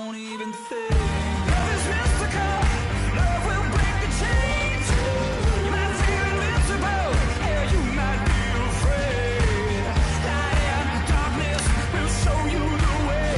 don't even think. Love is mystical, love will break the chains. You might feel invincible, yeah, you might be afraid. Light and darkness will show you the way.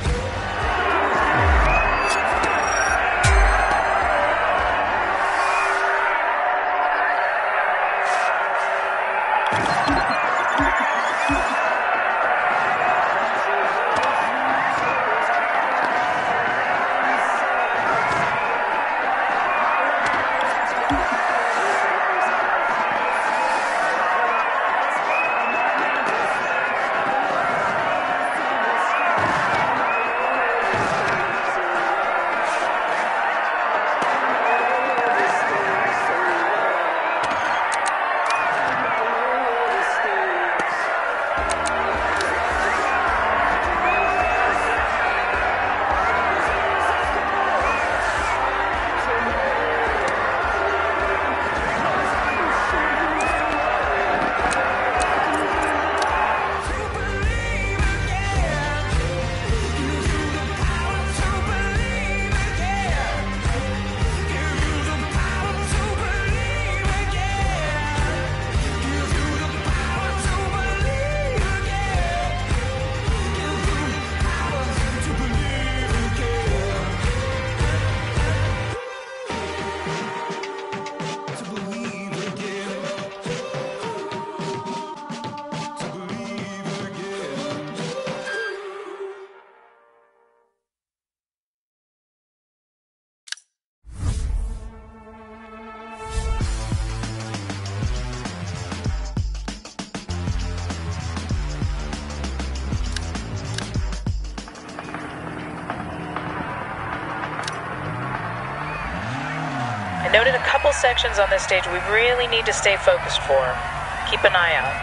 I noted a couple sections on this stage we really need to stay focused for. Keep an eye out.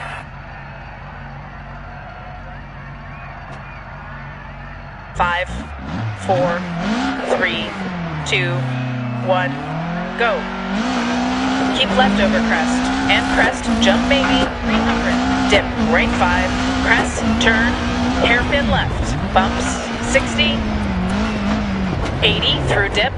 Five, 4, 3, 2, 1, go. Keep left over crest. And crest, jump maybe, 300. Dip, right 5, crest, turn, hairpin left. Bumps, 60, 80 through dip.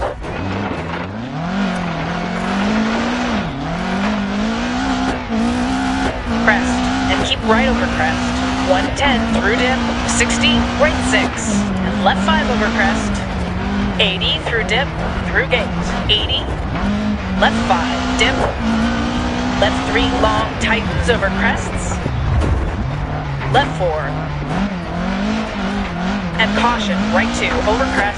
Crest, and keep right over crest. 110 through dip, 60, right 6, and left 5 over crest. 80 through dip, through gate. 80, left 5, dip. Left 3 long tightens over crests. Left 4. And caution, right 2 over crest.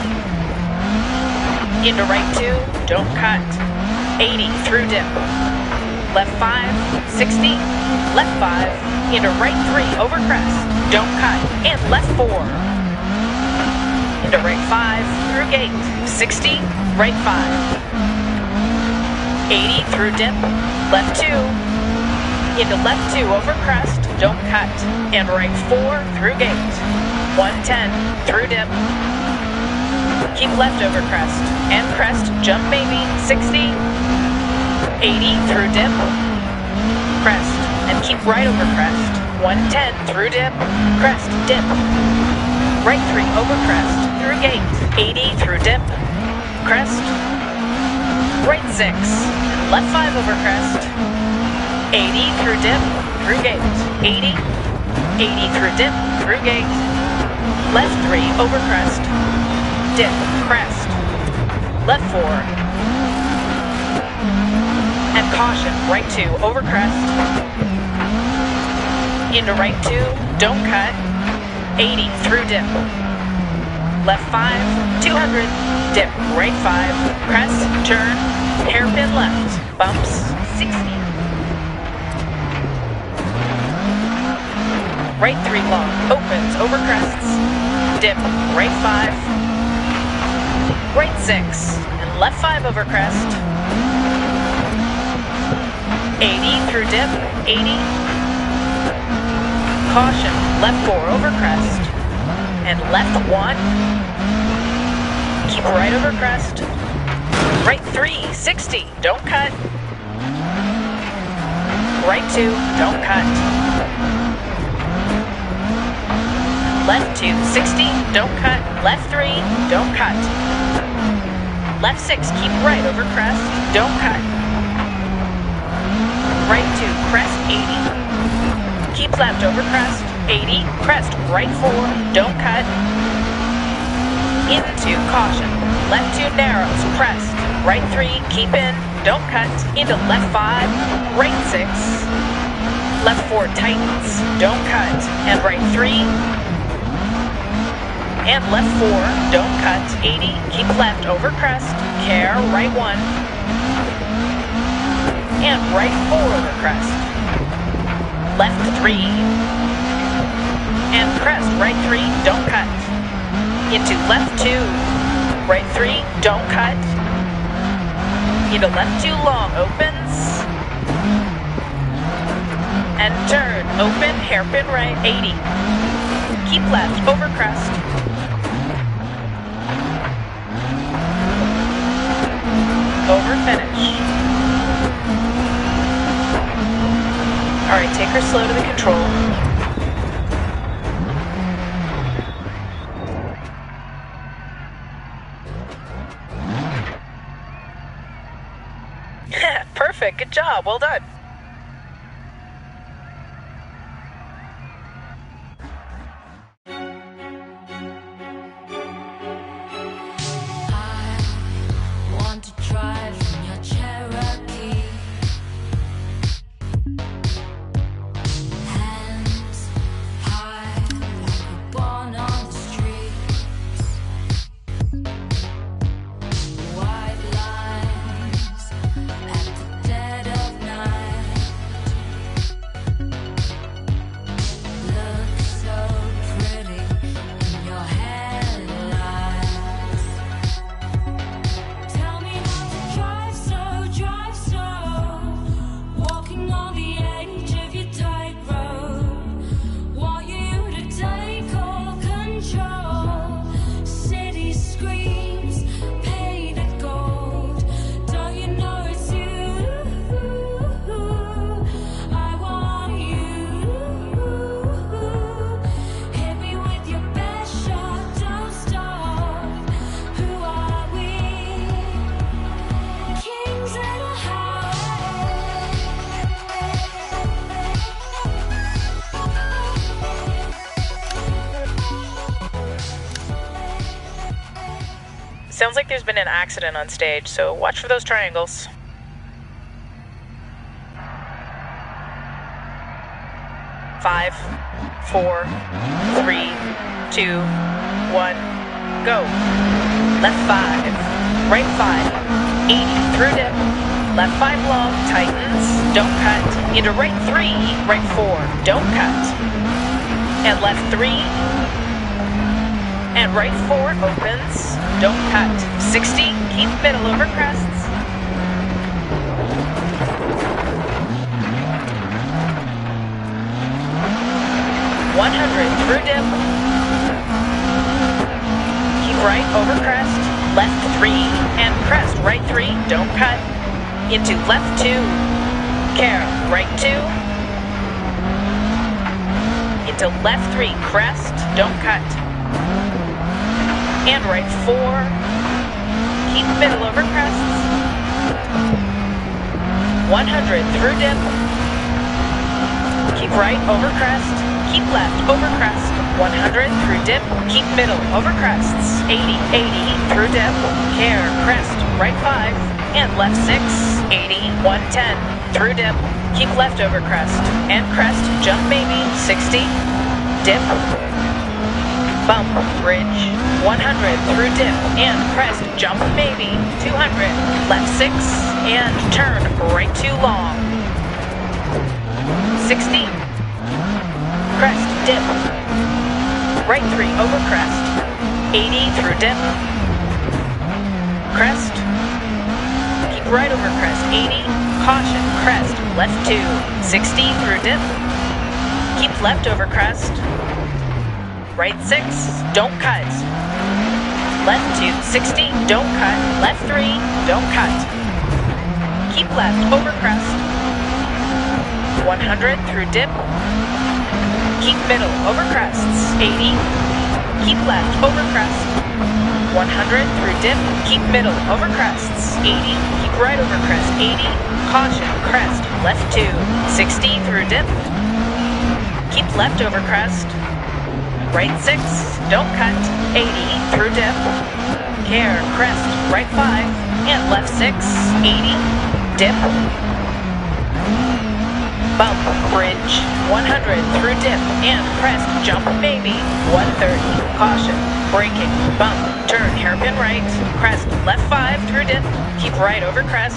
Into right 2, don't cut. 80 through dip. Left 5, 60, left 5, into right 3, over crest, don't cut, and left 4. Into right 5, through gate, 60, right 5. 80 through dip, left 2, into left 2, over crest, don't cut, and right 4, through gate. 110, through dip. Keep left over crest, and crest, jump maybe, 60, 80 through dip, crest, and keep right over crest. 110 through dip, crest, dip. Right 3 over crest, through gate. 80 through dip, crest. Right 6, left 5 over crest. 80 through dip, through gate. 80, 80 through dip, through gate. Left 3 over crest, dip, crest. Left 4. And caution, right 2, over crest. Into right 2, don't cut. 80 through dip. Left 5, 200. Dip, right 5. Crest, turn, hairpin left. Bumps, 60. Right 3 long, opens, over crests. Dip, right 5. Right 6, and left 5 over crest. 80 through dip, 80. Caution, left 4 over crest. And left 1. Keep right over crest. Right 3, 60, don't cut. Right 2, don't cut. left 2, 60, don't cut, left 3, don't cut. Left 6, keep right over crest, don't cut. Right 2, crest 80. Keep left over crest, 80, crest, right 4, don't cut. Into caution, left 2 narrows, crest, right 3, keep in, don't cut, into left 5, right 6, left 4 tightens, don't cut, and right 3, and left 4, don't cut, 80, keep left over crest, care, right 1, and right 4 over crest, left 3, and crest, right 3, don't cut, into left 2, right 3, don't cut, into left 2 long, opens, and turn, open, hairpin right, 80, keep left, over crest, over finish. Alright, take her slow to the control. Perfect, good job, well done. I want to drive in your Cherokee. Hands high like we're born on the streets. White lines at the dead of night. Look so pretty in your headlights. Tell me how to drive slow, walking on the edge of your tightrope. Want you to take all control. City screams, painted gold. Don't you know it's you? I want you. Hit me with your best shot, don't stop. Who are we? Kings of the Sounds like there's been an accident on stage, so watch for those triangles. Five, 4, 3, 2, 1, go. Left 5, right 5, 80 through dip. Left 5 long, tightens, don't cut. Into right 3, right 4, don't cut. And left 3, and right 4 opens, don't cut. 60, keep middle over crests. Through dip. Keep right over crest, left 3, and crest, right 3, don't cut. Into left 2, care, right 2. Into left 3, crest, don't cut. And right 4, keep middle over crests. 100 through dip. Keep right over crest. Keep left over crest, 100 through dip, keep middle over crests, 80 through dip, care, crest, right 5, and left 6, 80, 110 through dip, keep left over crest, and crest, jump maybe, 60, dip, bump, bridge, 100 through dip, and crest, jump maybe, 200, left 6, and turn, right 2 long, 60, crest, dip, right 3 over crest, 80 through dip, crest, keep right over crest, 80, caution, crest, left 2, 60 through dip, keep left over crest, right 6, don't cut, left 2, 60, don't cut, left 3, don't cut, keep left over crest, 100 through dip, keep middle over crests, 80, keep left over crest, 100 through dip, keep middle over crests, 80, keep right over crest, 80, caution, crest, left 2, 60 through dip, keep left over crest, right 6, don't cut, 80 through dip, care, crest, right 5, and left 6, 80, dip, bump, bridge, 100 through dip, and crest, jump maybe, 130, caution, braking, bump, turn, hairpin right, crest, left 5 through dip, keep right over crest,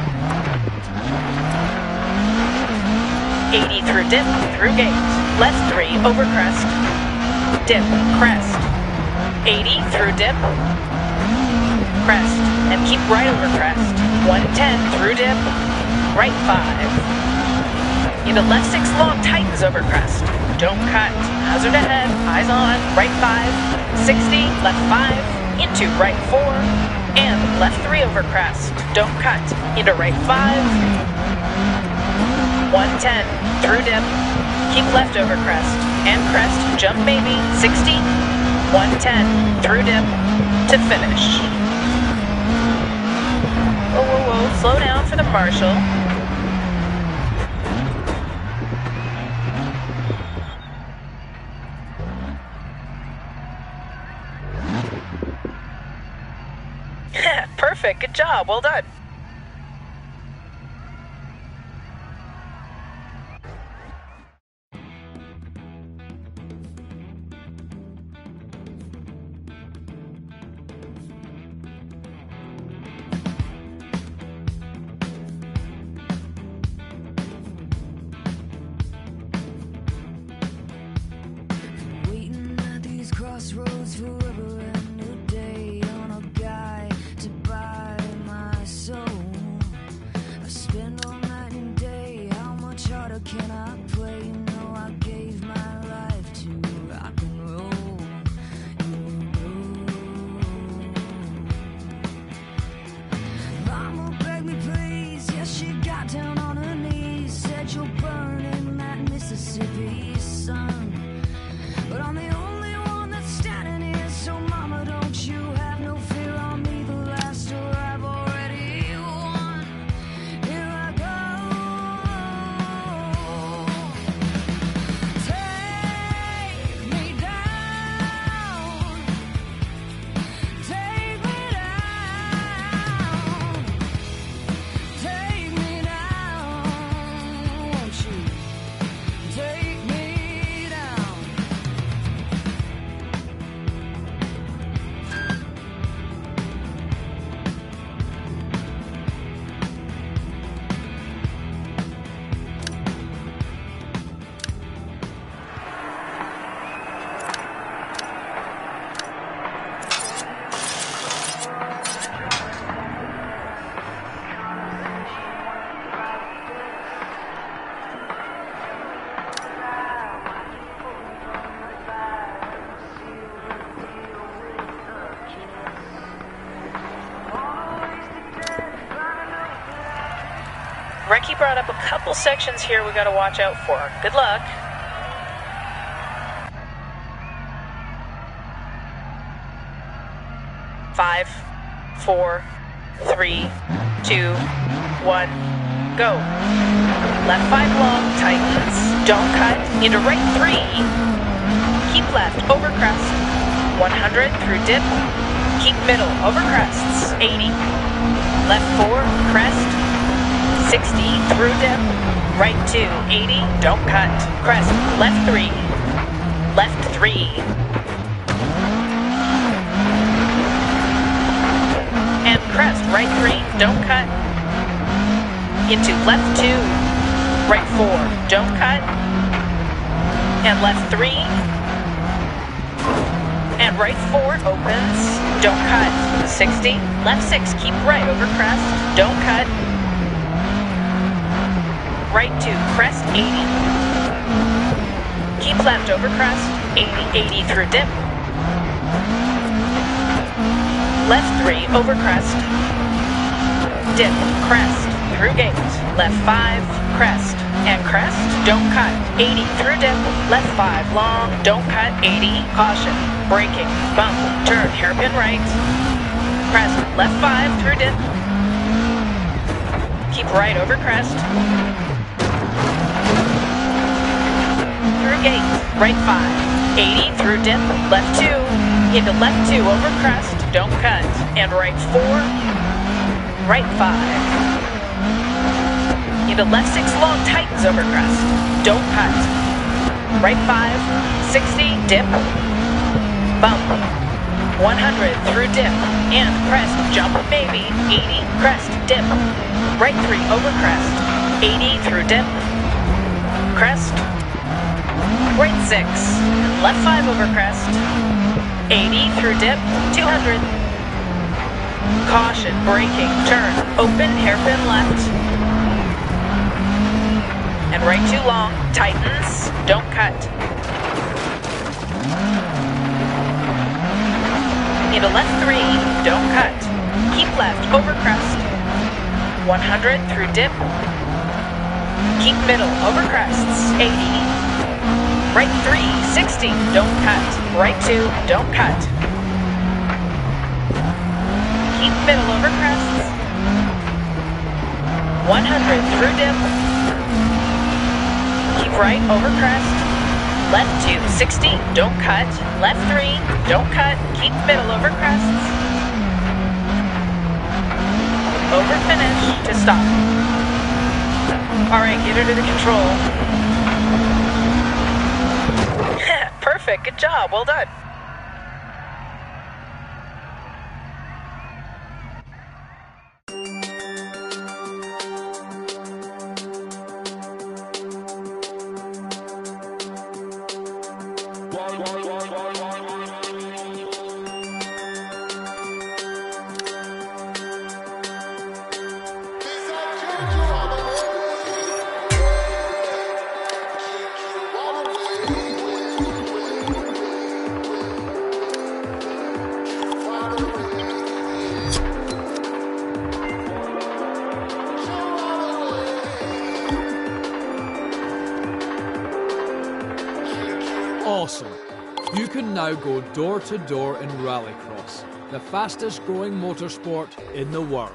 80 through dip, through gate, left 3 over crest, dip, crest, 80 through dip, crest, and keep right over crest, 110 through dip, right 5, into left 6 long tightens over crest, don't cut, hazard ahead, eyes on, right 5, 60, left 5, into right 4, and left 3 over crest, don't cut, into right 5, 110 through dip, keep left over crest, and crest, jump maybe, 60, 110 through dip, to finish. Whoa, whoa, whoa, slow down for the marshal. Perfect, good job, well done. Waiting at these crossroads forever and a day on a guy to buy my soul. I spend all night and day. How much harder can I play? You know I gave my life to rock and roll. Mama begged me please. Yes, she got down on her knees. Said you'll burn in that Mississippi sun. But I'm the only one that's standing here, so mama, don't you have no fear on me. The last door I've already won. Here I go. Take me down. Take me down. Take me down. Won't you take me down? Recce brought up a couple sections here we gotta watch out for. Good luck. Five, 4, 3, 2, 1, go. Left 5 long, tightens, don't cut, into right 3, keep left, over crest, 100 through dip, keep middle, over crests, 80, left 4, crest, 60 through dip, right 2, 80, don't cut, crest, left 3, left 3, and crest, right 3, don't cut, into left 2, right 4, don't cut, and left 3, and right 4 opens, don't cut, 60, left 6, keep right over crest, don't cut, right 2, crest, 80, keep left over crest, 80, 80 through dip, left 3 over crest, dip, crest, through gate, left 5, crest, and crest, don't cut, 80 through dip, left 5 long, don't cut, 80, caution, braking, bump, turn, hairpin right, crest, left 5 through dip, keep right over crest, through gate, right 5, 80 through dip, left 2, into left 2 over crest, don't cut, and right 4, right 5. Into left 6 long, tightens over crest. Don't cut. Right 5, 60, dip. Bump. 100 through dip. And crest, jump maybe. 80, crest, dip. Right 3 over crest. 80 through dip. Crest. Right 6. Left 5 over crest. 80 through dip. 200. Caution, braking, turn. Open, hairpin left. And right 2 long, tightens, don't cut. Into left 3, don't cut. Keep left, over crest. 100 through dip. Keep middle, over crests, 80. Right 3, 60, don't cut. Right 2, don't cut. Keep middle, over crests. 100 through dip. Keep right over crest, left 2, 60, don't cut, left 3, don't cut, keep middle over crests, over finish to stop. Alright, get her to the control. Perfect, good job, well done. Awesome. You can now go door to door in Rallycross, the fastest growing motorsport in the world.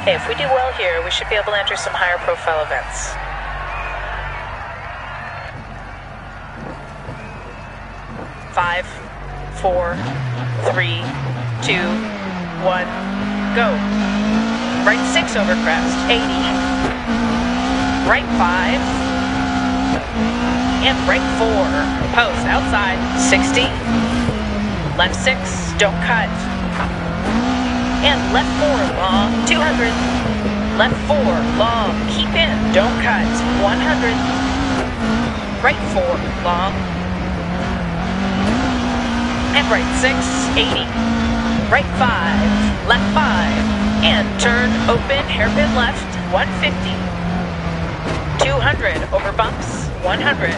Hey, if we do well here, we should be able to enter some higher profile events. Five, 4, 3, 2, 1, go. Right 6 over crest, 80. Right 5. And right 4. Post, outside, 60. Left 6, don't cut. And left 4, long, 200. Left 4, long, keep in, don't cut, 100. Right 4, long. And right 6, 80. Right 5, left 5. And turn, open, hairpin left, 150. 200, over bumps, 100.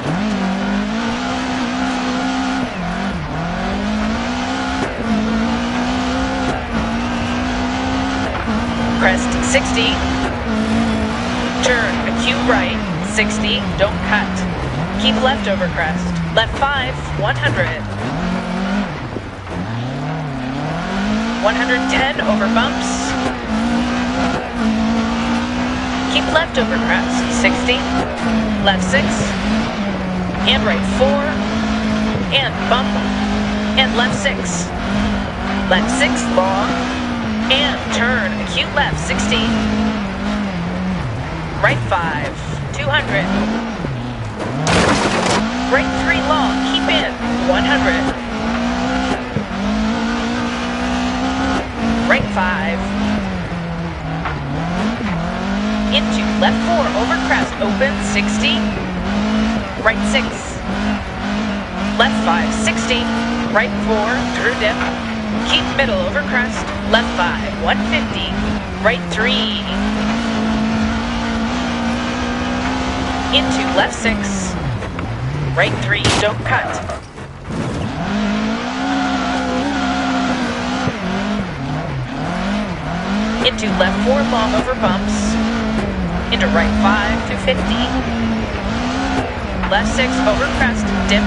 Crest, 60. Turn, acute right, 60, don't cut. Keep left over crest. Left 5, 100. 110 over bumps. Keep left over crest, 60. Left 6. And right 4. And bump. And left 6. Left 6, long. And turn, acute left, 60. Right 5, 200. Right 3, long, keep in, 100. Right 5. Into left 4, over crest, open, 60. Right 6. Left 5, 60. Right 4, through dip. Keep middle over crest, left 5, 150, right 3. Into left 6, right 3, don't cut. Into left 4, long over bumps. Into right 5, 250. Left 6, over crest, dip.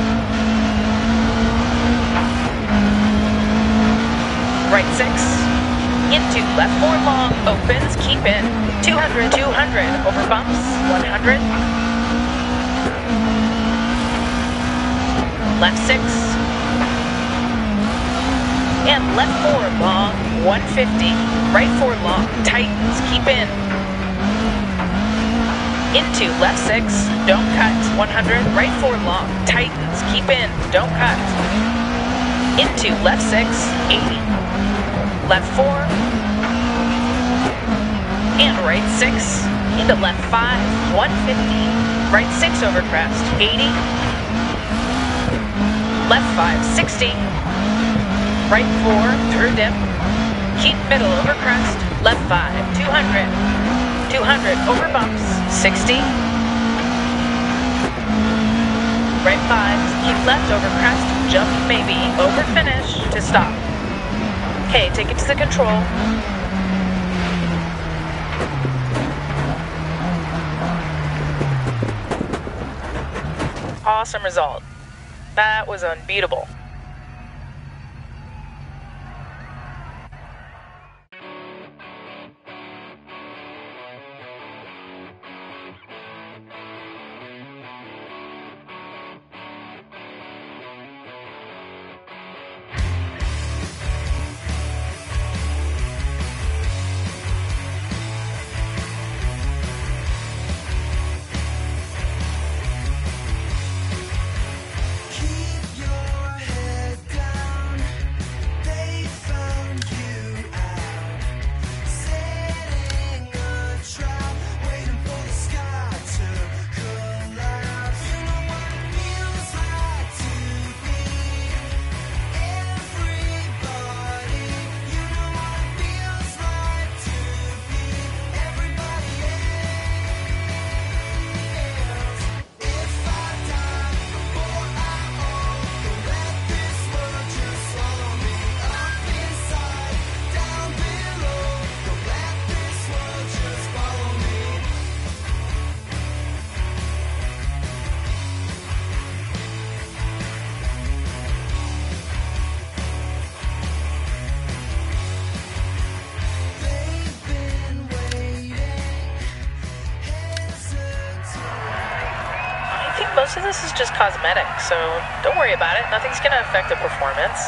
Right 6, into left 4 long, opens, keep in, 200, 200, over bumps, 100. Left 6, and left 4 long, 150, right 4 long, tightens, keep in. Into left 6, don't cut, 100, right 4 long, tightens, keep in, don't cut. Into left 6, 80. Left 4, and right 6, into left 5, 150, right 6 over crest, 80, left 5, 60, right 4, through dip, keep middle over crest, left 5, 200, 200, over bumps, 60, right 5, keep left over crest, jump maybe, over finish, to stop. Okay, take it to the control. Awesome result. That was unbeatable. Keep your most of this is just cosmetic, so don't worry about it. Nothing's going to affect the performance.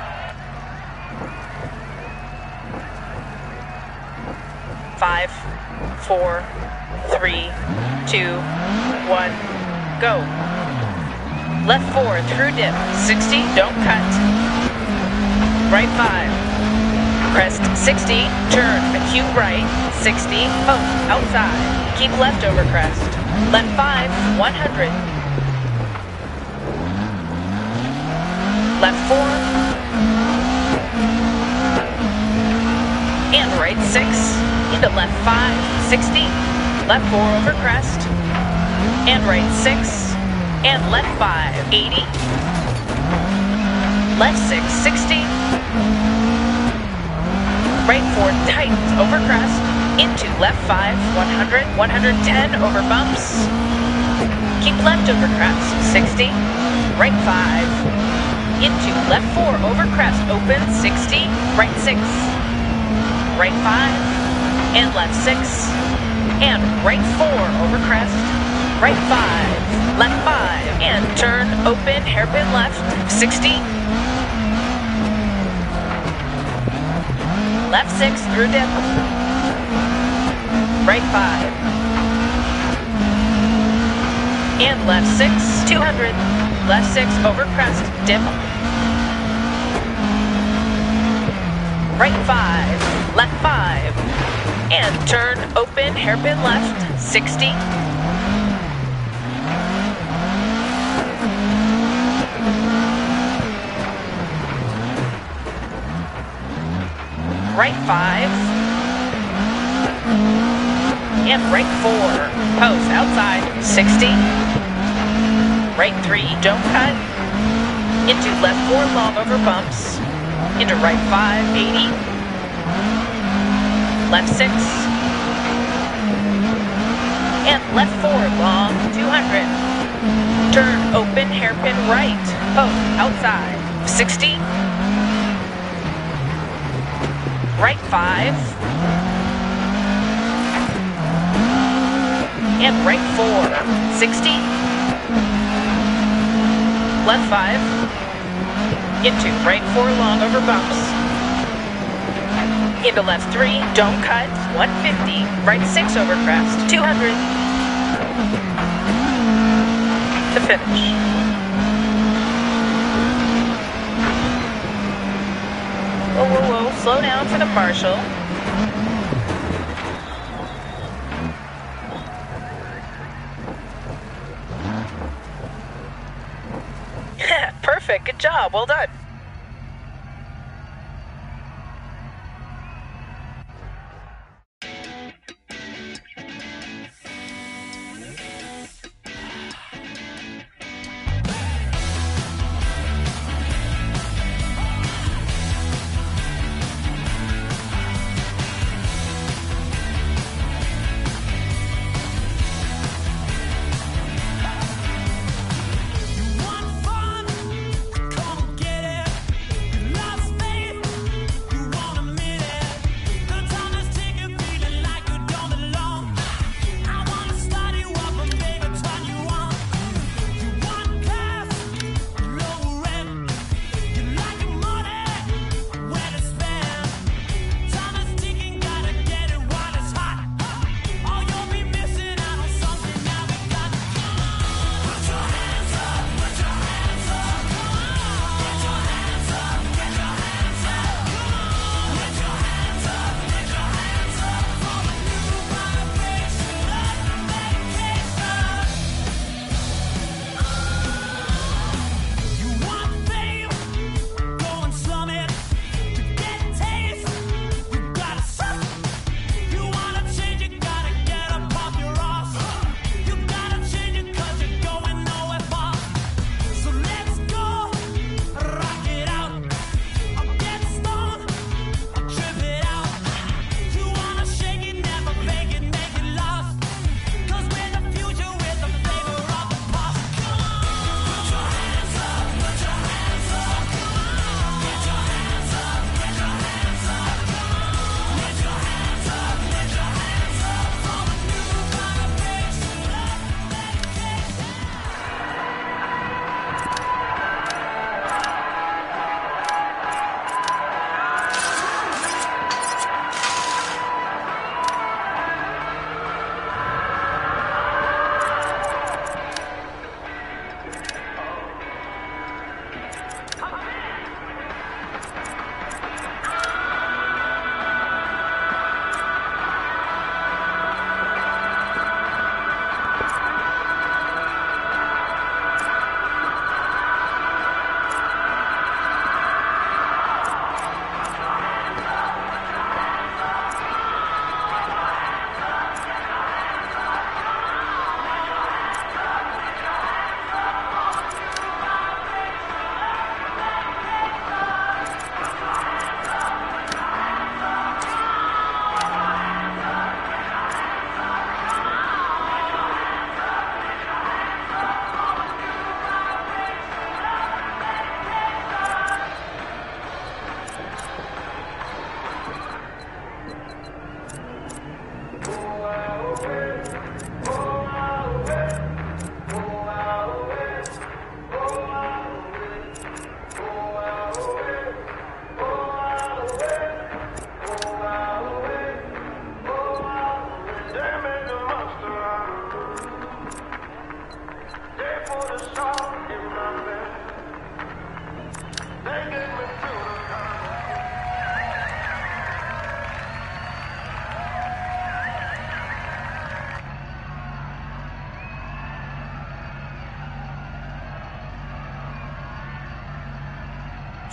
Five, 4, 3, 2, 1, go. Left 4 through dip, 60, don't cut. Right 5, crest 60, turn, acute right, 60, post, outside. Keep left over crest. Left 5, 100. Left 4. And right 6. Into left 5, 60. Left 4 over crest. And right 6. And left 5, 80. Left 6, 60. Right 4 tightens over crest. Into left 5, 100, 110 over bumps. Keep left over crest, 60. Right 5. Into left 4 over crest, open, 60. Right 6. Right 5. And left 6. And right 4 over crest. Right 5. Left 5. And turn, open, hairpin left, 60. Left 6 through dip. Right 5. And left 6, 200. Left 6 over crest, dip. Right 5, left 5. And turn, open, hairpin left, 60. Right 5. And right 4, post, outside, 60. Right 3, don't cut. Into left 4, long over bumps. Into right 5, 80. Left 6. And left 4, long, 200. Turn, open, hairpin right, post, outside, 60. Right 5. And right 4, 60. Left 5. Into right 4 long over bumps. Into left 3, don't cut, 150. Right 6 over crest, 200. To finish. Whoa, whoa, whoa, slow down for the marshal. Perfect, good job, well done. Want fun? Come get it.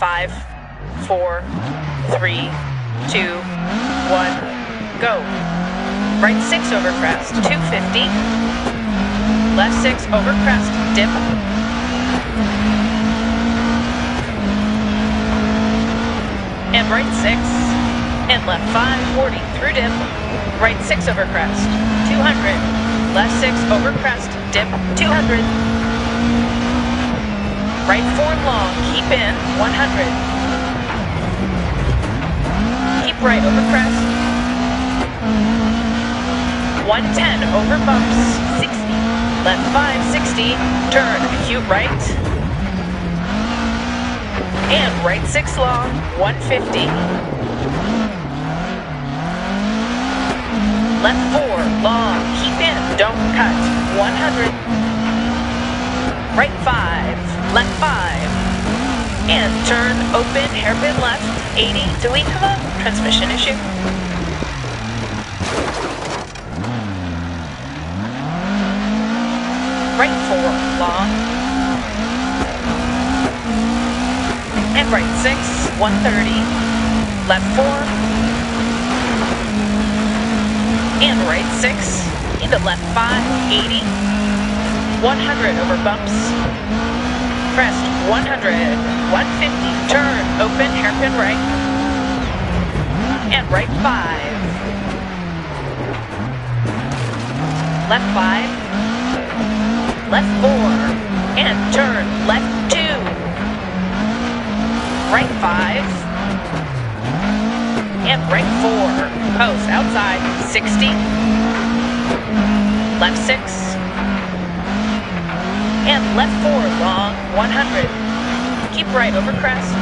5, 4, 3, 2, 1, go. Right 6 over crest, 250. Left 6 over crest, dip. And right 6. And left 5, 40 through dip. Right 6 over crest, 200. Left 6 over crest, dip, 200. Right 4 long, keep in, 100. Keep right over crest. 110 over bumps, 60. Left 5, 60. Turn, acute right. And right 6 long, 150. Left 4 long, keep in, don't cut, 100. Right 5, left 5. And turn, open, hairpin left, 80. Do we have a transmission issue? Right 4, long. And right 6, 130. Left 4. And right 6. Into left 5, 80. 100 over bumps. Crest, 100. 150. Turn, open, hairpin right. And right 5. Left 5. Left 4. And turn, left 2. Right 5. And right 4. Post, outside, 60. Left 6. And left 4, long, 100. Keep right over crest.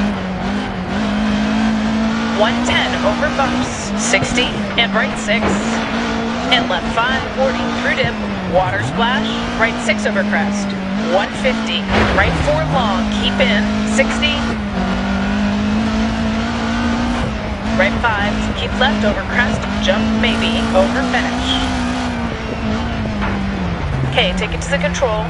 110 over bumps, 60. And right 6. And left 5, 40 through dip. Water splash, right 6 over crest. 150. Right 4 long, keep in, 60. Right 5, keep left over crest, jump maybe, over finish. Okay, take it to the control.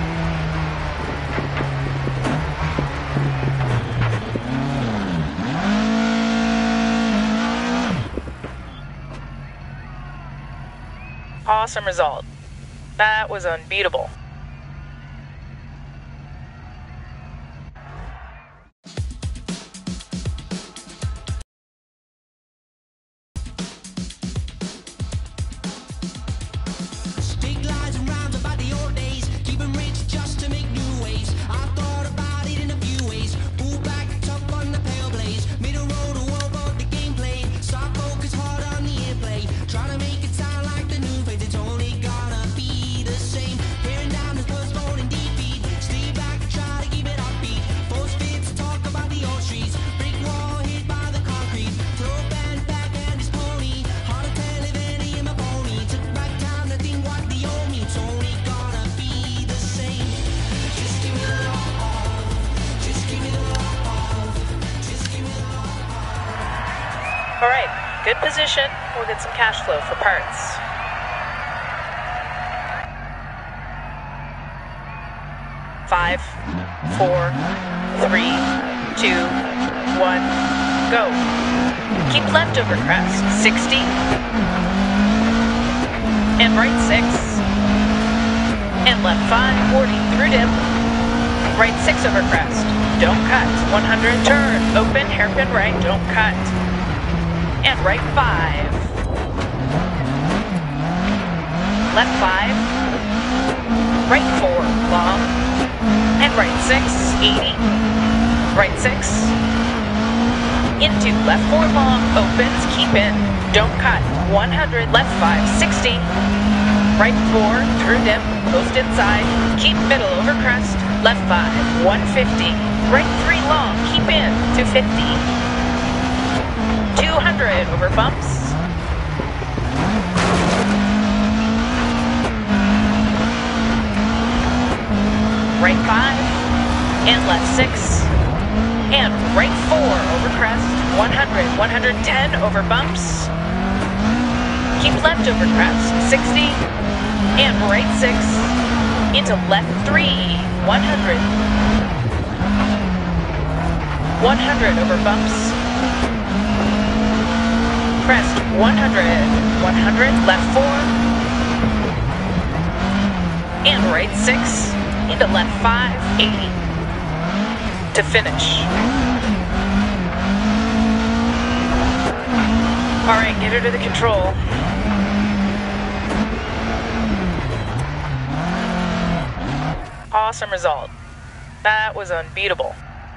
Awesome result. That was unbeatable. Big lines and rhymes about the old days, keeping rich just to make new ways. I thought about it in a few ways. Pull back, tough on the pale blaze. Middle road to over the gameplay. Start focus hard on the airplay. Try to make it sound like the new phase. It's only gonna be the same. Tearing down this postpone and defeat. Stay back and try to keep it upbeat. Post fits talk about the old streets. Brick wall hit by the concrete. Throw band back and his pony. Hard to tell if any of my pony. Took back time to think what the old me. It's only gonna be the same. Just give me the love. Just give me the love. Just give me the love. All right, good position. We'll get some cash flow for parts. Five, 4, 3, 2, 1, go. Keep left over crest, 60. And right 6. And left 5, 40 through dip. Right 6 over crest, don't cut, 100. Turn, open, hairpin right, don't cut. And right 5. Left 5. Right 4, long. And right 6, 80. Right 6. Into left 4 long, opens, keep in, don't cut, 100. Left 5, 60. Right 4, through dip, post inside, keep middle over crest. Left 5, 150. Right 3 long, keep in, 250. 200 over bumps. Right 5, and left 6, and right 4 over crest, 100, 110 over bumps. Keep left over crest, 60, and right 6, into left 3, 100. 100 over bumps. Crest 100, 100, left 4, and right 6, into left 5, 80, to finish. All right, get her to the control. Awesome result. That was unbeatable.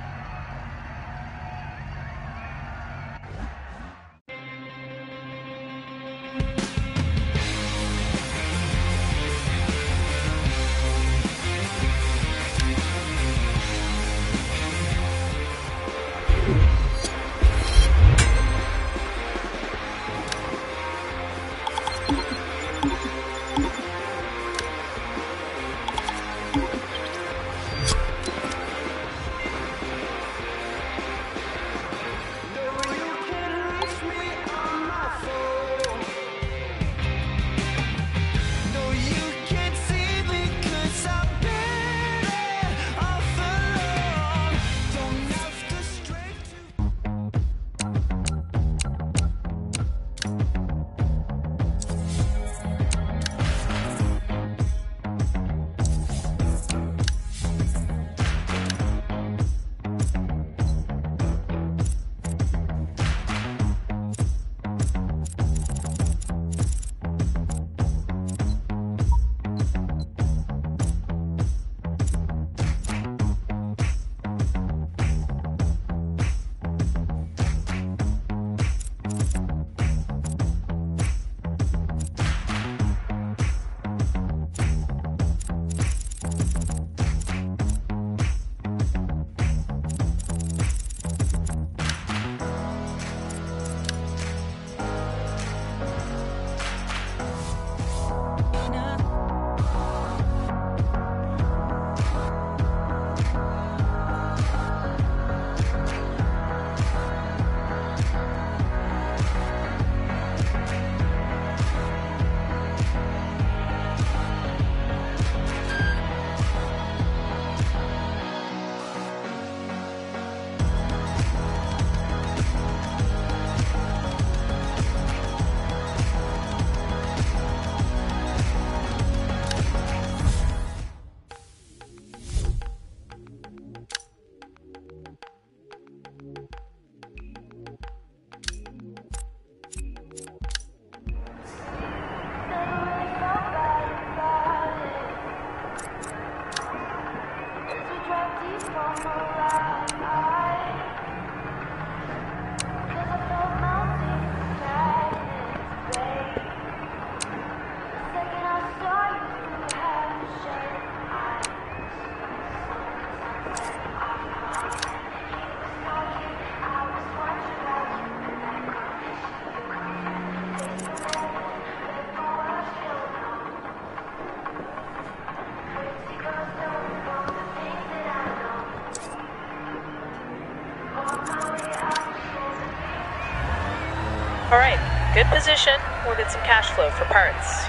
All right, good position. We'll get some cash flow for parts.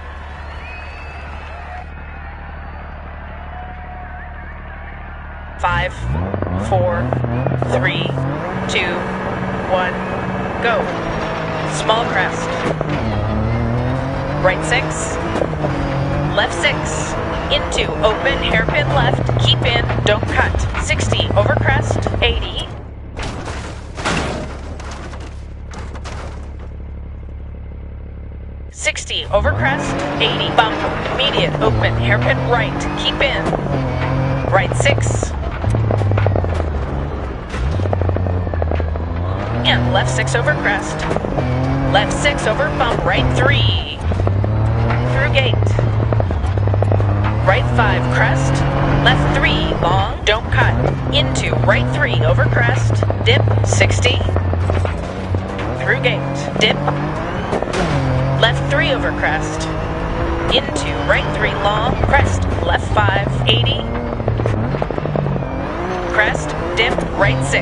Five, 4, 3, 2, 1, go. Small crest. Right 6, left 6, into open hairpin left, keep in, don't cut. 60 over crest, 80. Over crest, 80, bump, immediate, open, hairpin right, keep in, right 6, and left 6 over crest, left 6 over bump, right 3, through gate, right 5 crest, left 3 long, don't cut, into right 3 over crest, dip, 60, through gate, dip, left 3 over crest, into right 3 long, crest, left 5, 80, crest, dip, right 6,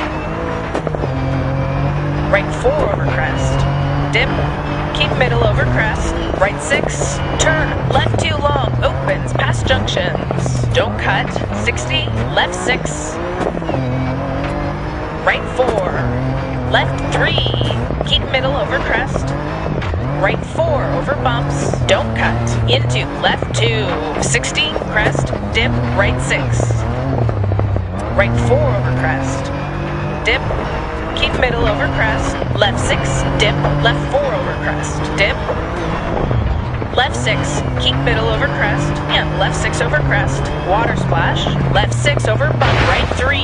right 4 over crest, dip, keep middle over crest, right 6, turn, left 2 long, opens, past junctions, don't cut, 60, left 6, right 4, left 3, keep middle over crest, right 4 over bumps, don't cut, into left 2, 60, crest, dip, right 6, right 4 over crest, dip, keep middle over crest, left 6, dip, left 4 over crest, dip, left 6, keep middle over crest, and left 6 over crest, water splash, left 6 over bump, right 3,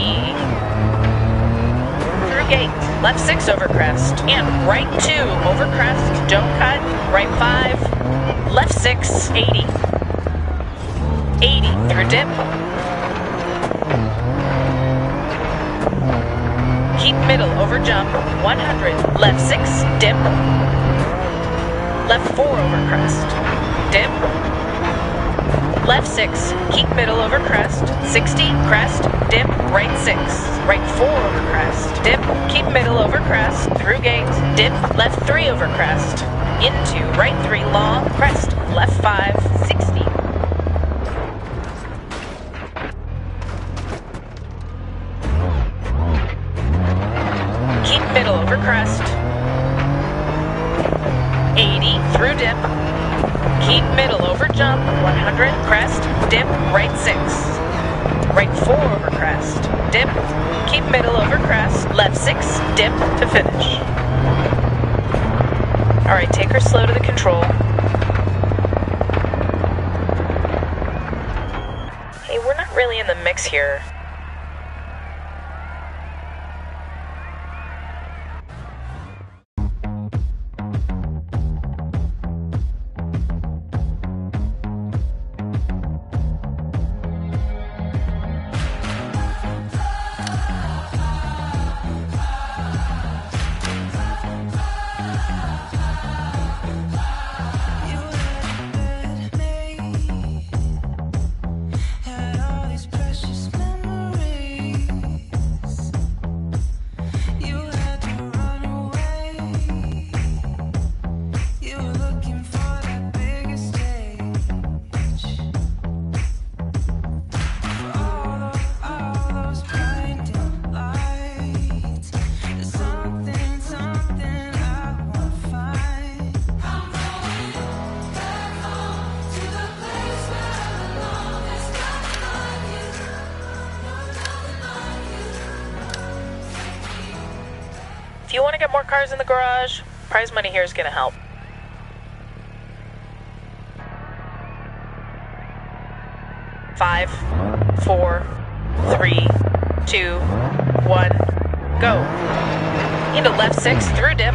through gate, left 6 over crest, and right 2 over crest, don't cut, right 5, left 6, 80, 80 through dip, keep middle over jump, 100, left 6, dip, left 4 over crest, dip, left 6, keep middle over crest, 60, crest, dip, right 6, right 4 over crest, dip, keep middle over crest, through gate, dip, left 3 over crest, into right 3 long, crest, left 5, 60. Keep middle over crest, 80 through dip, keep middle over jump, 100, crest, dip, right 6, right 4 over crest, dip, keep middle over crest, left 6, dip to finish. Alright, take her slow to the control. Hey, we're not really in the mix here. Had all these precious memories. You had to run away. You were looking for that bigger stage. For all those blinding lights. There's something I wanna find. I'm going back home to the place where I belong. There's nothing like you. No, nothing like you. If you want to get more cars in the garage, prize money here is going to help. Five, 4, 3, 2, 1, go. Into left 6 through dip.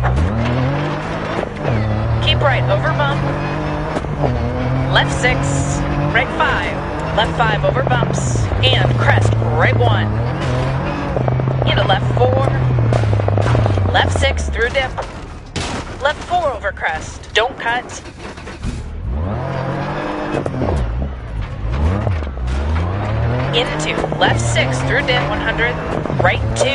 Keep right over bump. Left 6, right 5, left 5 over bumps, and crest right 1. Into left 4, left 6 through dip, left 4 over crest, don't cut. Into left 6 through dip, 100, right 2,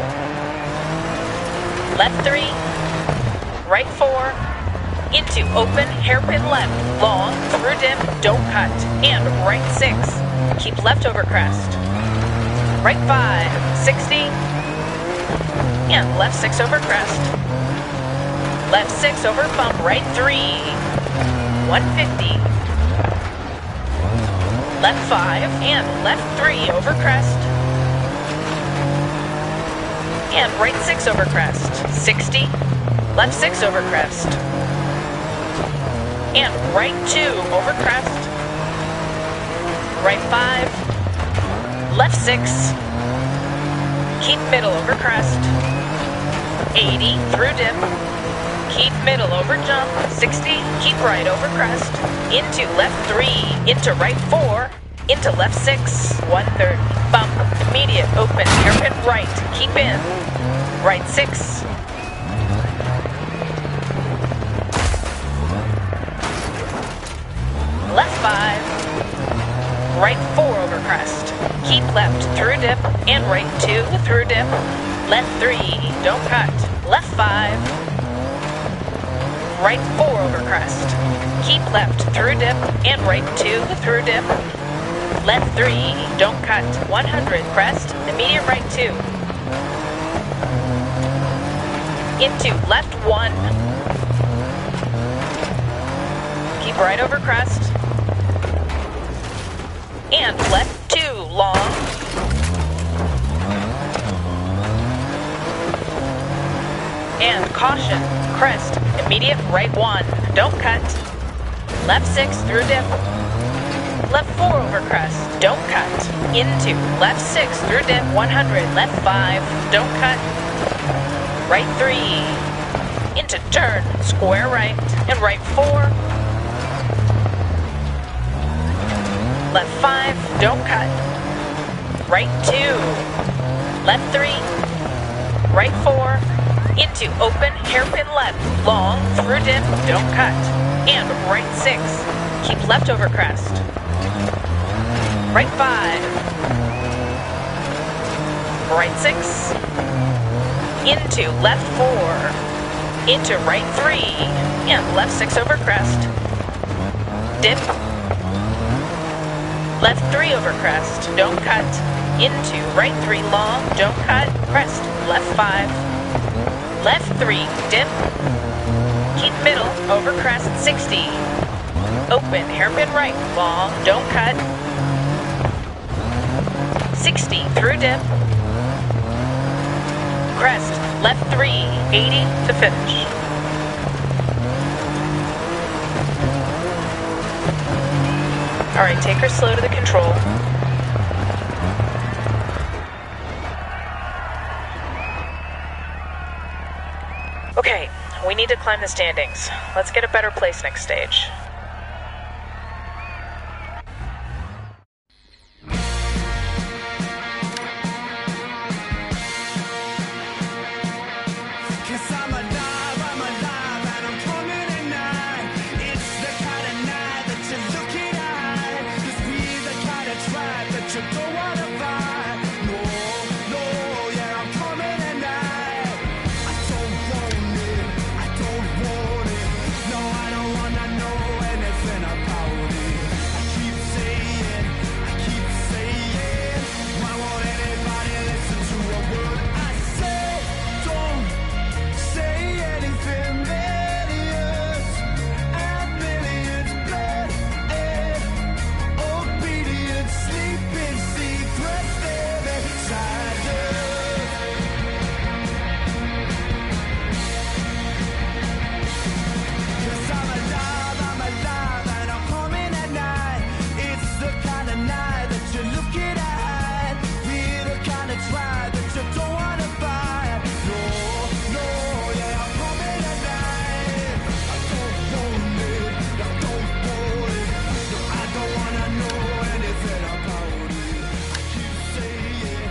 left 3, right 4, into open hairpin left, long, through dip, don't cut, and right 6, keep left over crest, right 5, 60, and left 6 over crest, left 6 over bump, right 3, 150, left 5, and left 3 over crest, and right 6 over crest, 60, left 6 over crest, and right 2 over crest, right 5, left 6, keep middle over crest, 80 through dip, keep middle over jump, 60, keep right over crest, into left 3, into right 4, into left 6, 130, bump, immediate, open, hairpin right, keep in, right 6, left 5, right 4 over crest, keep left through dip, and right 2 through dip, left 3, don't cut, left 5, right 4 over crest, keep left through dip, and right 2 through dip, left 3, don't cut, 100, crest, immediate right 2, into left 1. Keep right over crest. And left 2, long. And caution, crest, immediate right 1. Don't cut. Left 6 through dip. Left 4 over crest, don't cut. Into left 6 through dip 100, left 5, don't cut. Right 3, into turn, square right, and right 4. Left 5, don't cut. Right 2, left 3, right 4, into open, hairpin left, long, through dip, don't cut. And right 6, keep left over crest. Right 5, right 6, into left 4, into right 3, and left 6 over crest. Dip. Left 3 over crest, don't cut. Into right 3 long, don't cut. Crest, left 5. Left 3, dip. Keep middle, over crest 60. Open, hairpin right, long, don't cut. 60 through dip. Crest, left 3, 80 to finish. All right, take her slow to the control. Okay, we need to climb the standings. Let's get a better place next stage. Cause I'm alive, and I'm coming at night. It's the kind of night that you're looking at. Cause we're the kind of tribe that you don't wanna fight. No, no, yeah, I'm coming at night. I don't want it, I don't want it. No, I don't wanna know anything about it. I keep saying, why won't anybody listen to a word I say? Don't say anything various and millions blood and obedience sleeping secrets there inside us. Cause I'm alive, and I'm coming at night. It's the kind of night that you're looking at. We're the kind of tribe that you don't wanna fight. No, no, yeah, I'm coming at night. I don't want it, I don't want it. No, I don't wanna know anything about it. I keep saying,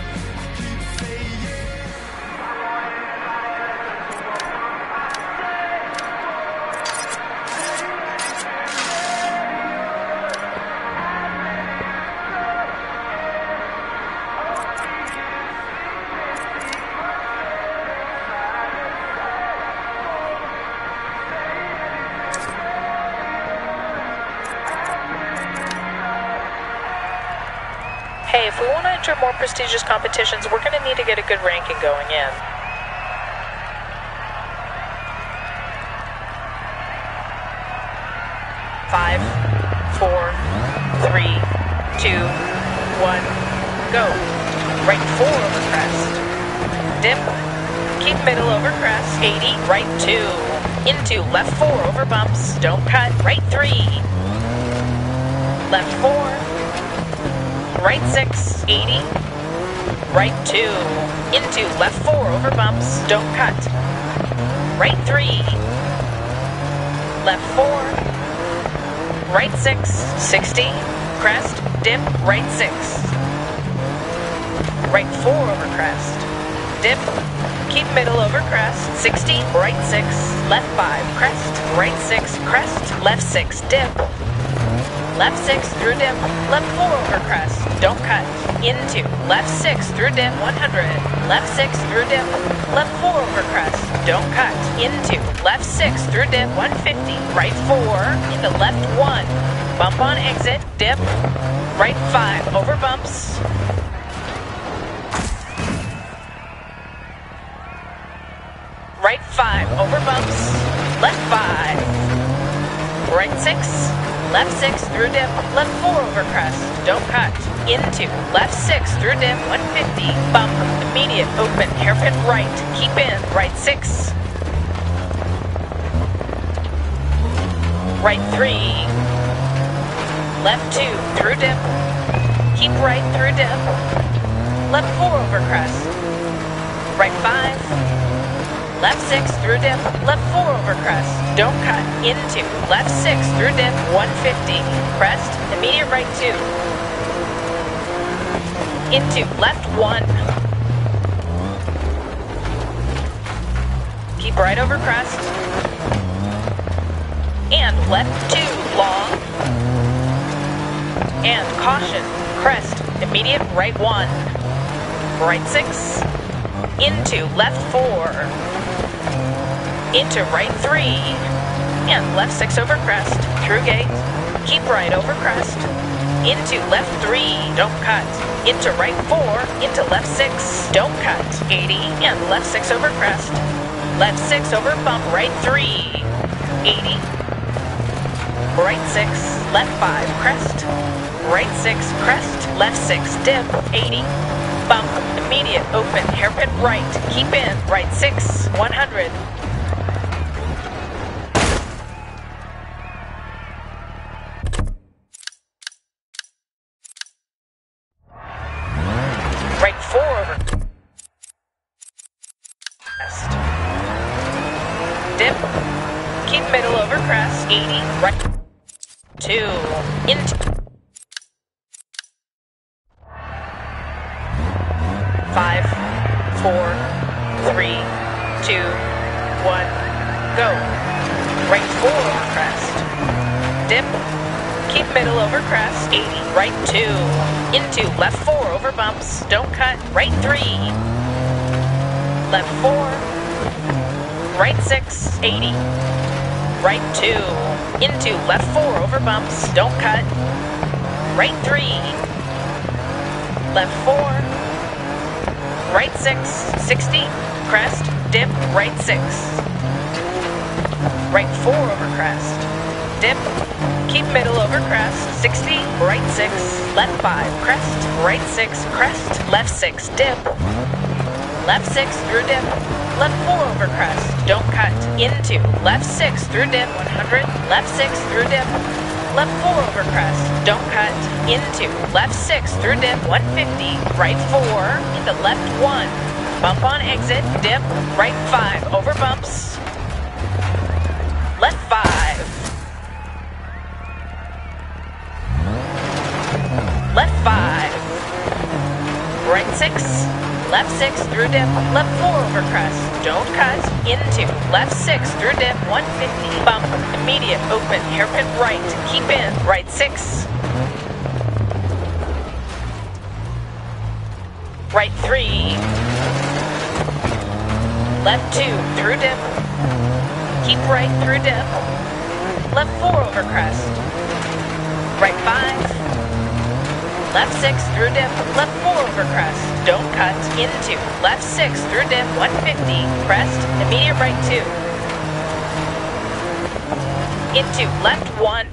Hey, if we want to enter more prestigious competitions, we're going to need to get a good ranking going in. Five, 4, 3, 2, 1, go. Right 4 over crest. Dip. Keep middle over crest. 80, right 2. Into left 4 over bumps. Don't cut. Right 3. Left 4. Right 6, 80. Right 2. Into left 4 over bumps. Don't cut. Right 3. Left 4. Right 6, 60. Crest. Dip. Right 6. Right 4 over crest. Dip. Keep middle over crest. 60. Right 6. Left 5. Crest. Right 6. Crest. Left 6. Dip. Left 6 through dip, left 4 over crest, don't cut. Into left 6 through dip 100, left 6 through dip, left 4 over crest, don't cut. Into left 6 through dip 150, right 4, into left 1, bump on exit, dip, right 5 over bumps. right 5 over bumps, left 5, right 6, left 6 through dip, left 4 over crest, don't cut, into left 6 through dip, 150, bump, immediate open, hairpin right, keep in, right 6, right 3, left 2 through dip, keep right through dip, left 4 over crest, right 5, left 6 through dip, left 4 over crest, don't cut, into left 6 through dip, 150, crest, immediate right 2, into left 1, keep right over crest, and left 2 long, and caution, crest, immediate right 1, right 6, into left 4, into right 3, and left 6 over crest, through gate, keep right over crest, into left 3, don't cut, into right 4, into left 6, don't cut, 80, and left 6 over crest, left 6 over bump, right 3, 80, right 6, left 5, crest, right 6, crest, left 6, dip, 80, bump, immediate, open, hairpin right, keep in, right 6, 100, right 4 over crest, dip, keep middle over crest, 80, right 2, into 5, 4, 3, 2, 1, go. Right 4 over crest. Dip. Keep middle over crest. 80. Right 2. Into left 4 over bumps. Don't cut. Right 3. Left 4. Right 6. 80. Right 2. Into left 4 over bumps. Don't cut. Right 3. Left 4. Right 6, 60, crest, dip, right 6. Right 4 over crest, dip, keep middle over crest, 60, right 6, left 5, crest, right 6, crest, left 6, dip, left 6 through dip, left 4 over crest, don't cut, into, left 6 through dip, 100, left 6 through dip, left 4 over crest, don't cut, into, left 6 through dip, 150, right 4, into left 1, bump on exit, dip, right 5, over bumps, left 5, left 5, right 6, left 6 through dip, left 4 over crest, don't cut, into, left 6 through dip, 150, bump, immediate, open, hairpin right, keep in, right 6, right 3, left 2 through dip, keep right through dip, left 4 over crest, right 5, left 6 through dip, left 4 over crest, don't cut, into, left 6 through dip, 150, crest, immediate right 2, into, left 1,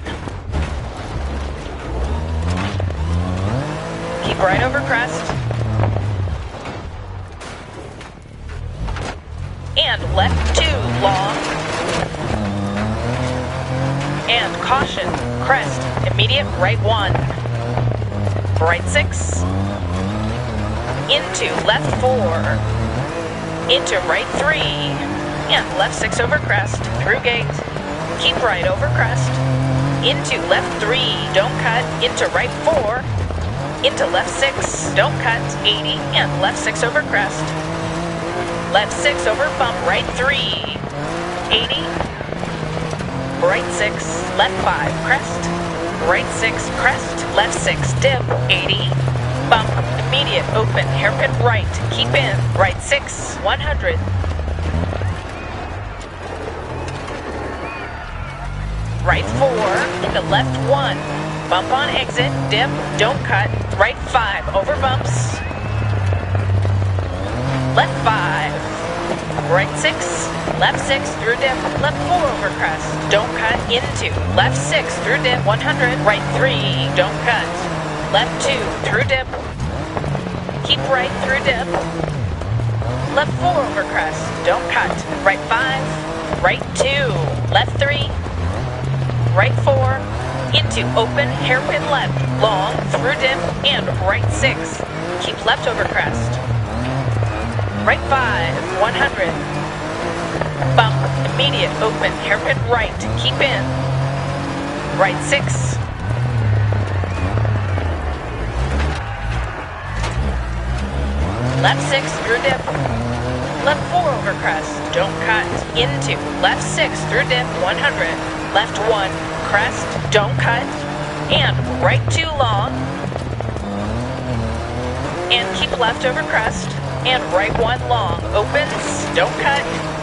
keep right over crest, and left 2, long, and caution, crest, immediate right 1, right 6, into left 4, into right 3, and left 6 over crest, through gate, keep right over crest, into left 3, don't cut, into right 4, into left 6, don't cut, 80, and left 6 over crest, left 6 over bump, right 3, 80, right 6, left 5, crest, right 6, crest, left 6, dip, 80, bump, immediate, open, hairpin right, keep in, right 6, 100, right 4, into left 1, bump on exit, dip, don't cut, right 5, over bumps, left 5, right 6, left 6 through dip, left 4 over crest, don't cut, into, left 6 through dip, 100, right 3, don't cut, left 2 through dip, keep right through dip, left 4 over crest, don't cut, right 5, right 2, left 3, right 4, into open hairpin left, long through dip, and right 6, keep left over crest, right 5, 100, bump, immediate open hairpin right, keep in, right 6, left 6 through dip, left 4 over crest, don't cut, into, left 6 through dip, 100, left 1, crest, don't cut, and right 2 long, and keep left over crest, and right 1 long, opens, don't cut,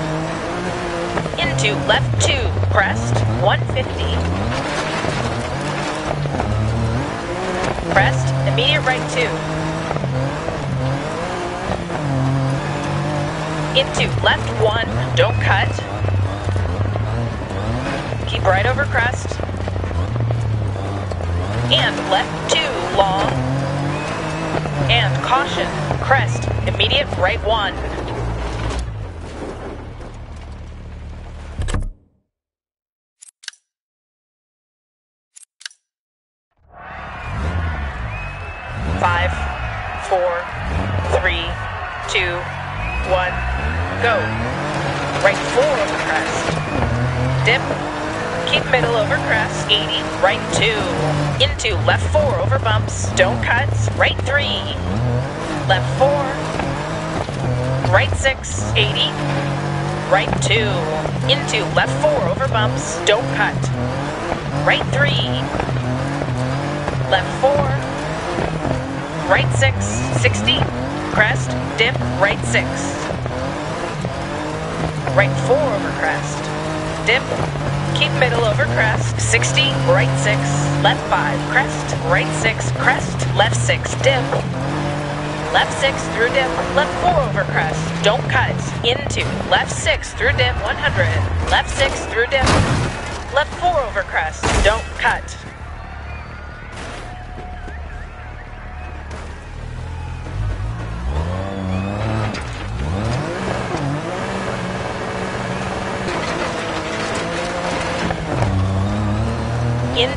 into left 2, crest, 150, crest, immediate right 2, into left 1, don't cut, keep right over crest, and left 2, long, and caution, crest, immediate right 1. Five, 4, 3, 2, 1, go. Right 4 over crest. Dip. Keep middle over crest. 80. Right 2. Into left 4 over bumps. Don't cut. Right 3. Left 4. Right 6. 80. Right 2. Into left 4 over bumps. Don't cut. Right 3. Left 4. Right 6, 60, crest, dip, right 6. Right 4 over crest, dip, keep middle over crest, 60, right 6, left 5, crest, right 6, crest, left 6, dip. Left 6 through dip, left 4 over crest, don't cut, into, left 6 through dip, 100, left 6 through dip, left 4 over crest, don't cut. In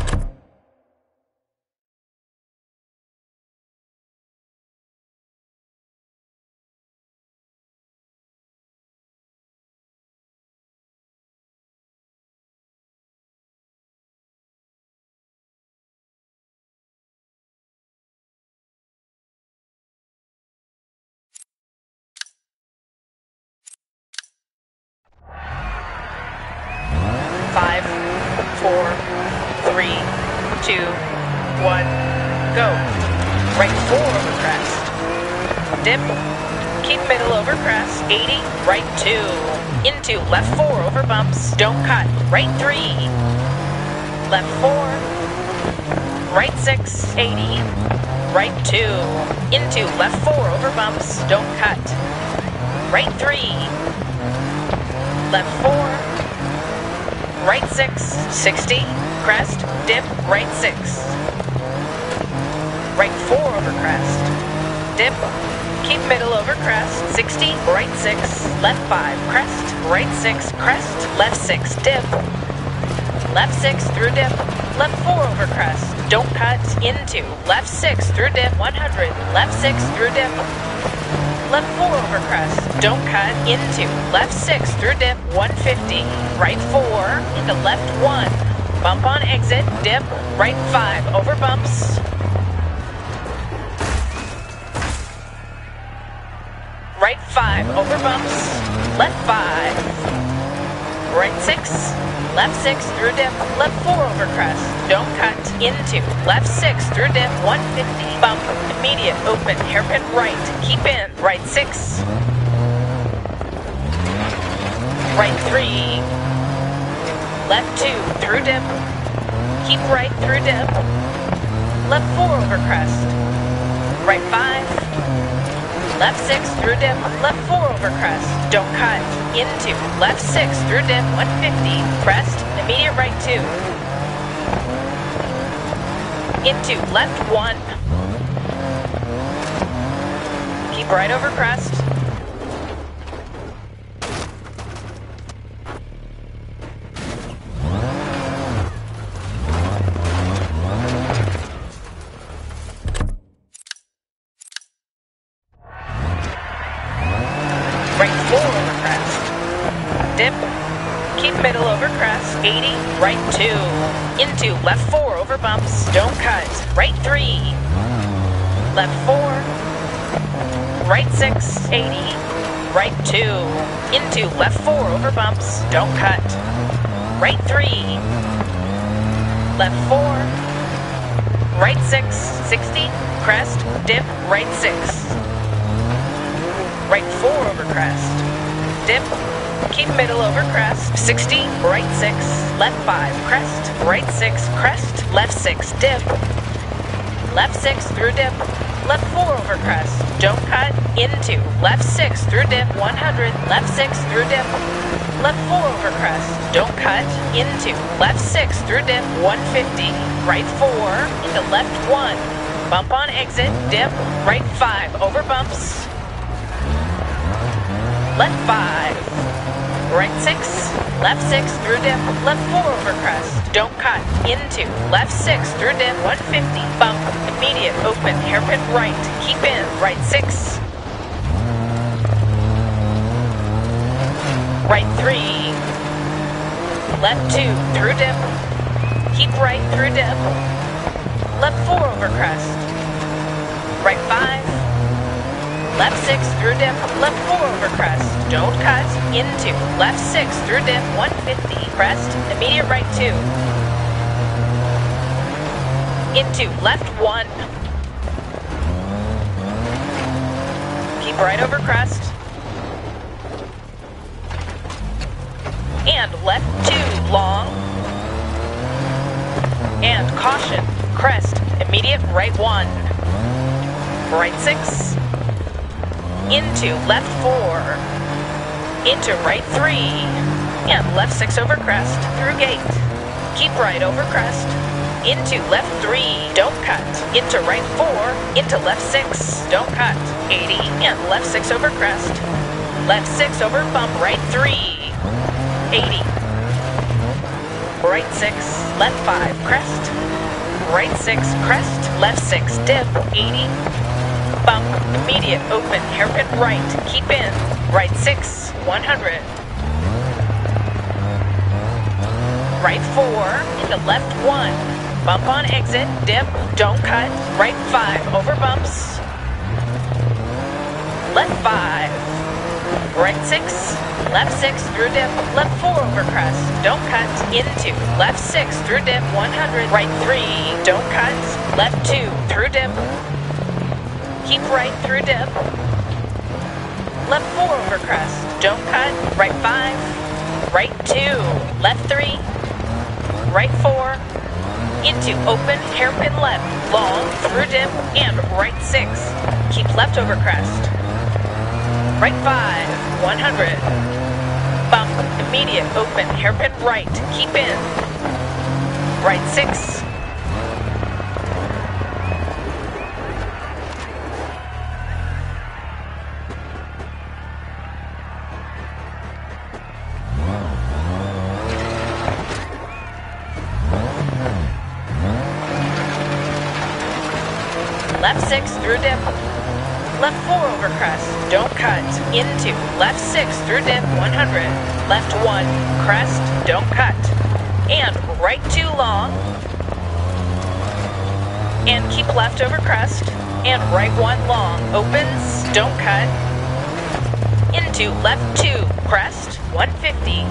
Five, 4, 3, 2, 1, go. Right 4 over crest. Dip. Keep middle over crest. 80. Right 2. Into left 4 over bumps. Don't cut. Right 3. Left 4. Right 6. 80. Right 2. Into left 4 over bumps. Don't cut. Right 3. Left 4. Right 6, 60, crest, dip, right 6. Right 4 over crest, dip, keep middle over crest, 60, right 6, left 5, crest, right 6, crest, left 6, dip. Left 6 through dip, left 4 over crest, don't cut, into, left 6 through dip, 100, left 6 through dip. Left 4 over crest, don't cut, into, left 6 through dip, 150, right 4, into left 1, bump on exit, dip, right 5 over bumps, right 5 over bumps, left 5, right 6, left 6 through dip, left 4 over crest, don't cut, into, left 6 through dip, 150, bump, immediate, open, hairpin right, keep in, right 6, right 3, left 2 through dip, keep right through dip, left 4 over crest, right 5, left 6 through dip, left 4 over crest, don't cut, into left 6 through dip, 150, crest, immediate right 2, into left 1, keep right over crest, right 4 over crest, dip, keep middle over crest, 80, right 2, into left 4 over bumps, don't cut, right 3, left 4, right 6, 80, right 2, into left 4 over bumps, don't cut, right 3, left 4, right 6, 60, crest, dip, right 6, right 4 over crest, dip, keep middle over crest, 60, right 6, left 5, crest, right 6, crest, left 6, dip, left 6 through dip, left 4 over crest, don't cut, into left 6 through dip, 100, left 6 through dip, left 4 over crest, don't cut, into left 6 through dip, 150, right 4, into left 1, bump on exit, dip, right 5 over bumps, left 5, right 6, left 6 through dip, left 4 over crest, don't cut, into left 6 through dip, 150, bump, immediate, open, hairpin right, keep in, right 6, right 3, left 2 through dip, keep right through dip, left 4 over crest, right 5, left 6 through dip, left 4 over crest, don't cut, into left 6 through dip, 150, crest, immediate right 2, into left 1, keep right over crest, and left 2 long, and caution, crest, immediate right 1, right 6, into left 4, into right 3, and left 6 over crest, through gate, keep right over crest, into left 3, don't cut, into right 4, into left 6, don't cut, 80, and left 6 over crest, left 6 over bump, right 3, 80, right 6, left 5, crest, right 6, crest, left 6, dip, 80, bump, immediate, open, hairpin right, keep in, right 6, 100, right 4, into left 1, bump on exit, dip, don't cut, right 5, over bumps, left 5, right 6, left 6 through dip, left 4 over crest, don't cut, into left 6 through dip, 100, right 3, don't cut, left 2 through dip, keep right through dip, left 4 over crest, don't cut, right 5, right 2, left 3, right 4, into open, hairpin left, long, through dip, and right 6, keep left over crest, right 5, 100, bump, immediate, open, hairpin right, keep in, right 6, left 6 through dip, left 4 over crest, don't cut, into left 6 through dip, 100, left 1, crest, don't cut, and right 2 long, and keep left over crest, and right 1 long, opens, don't cut, into left 2, crest, 150,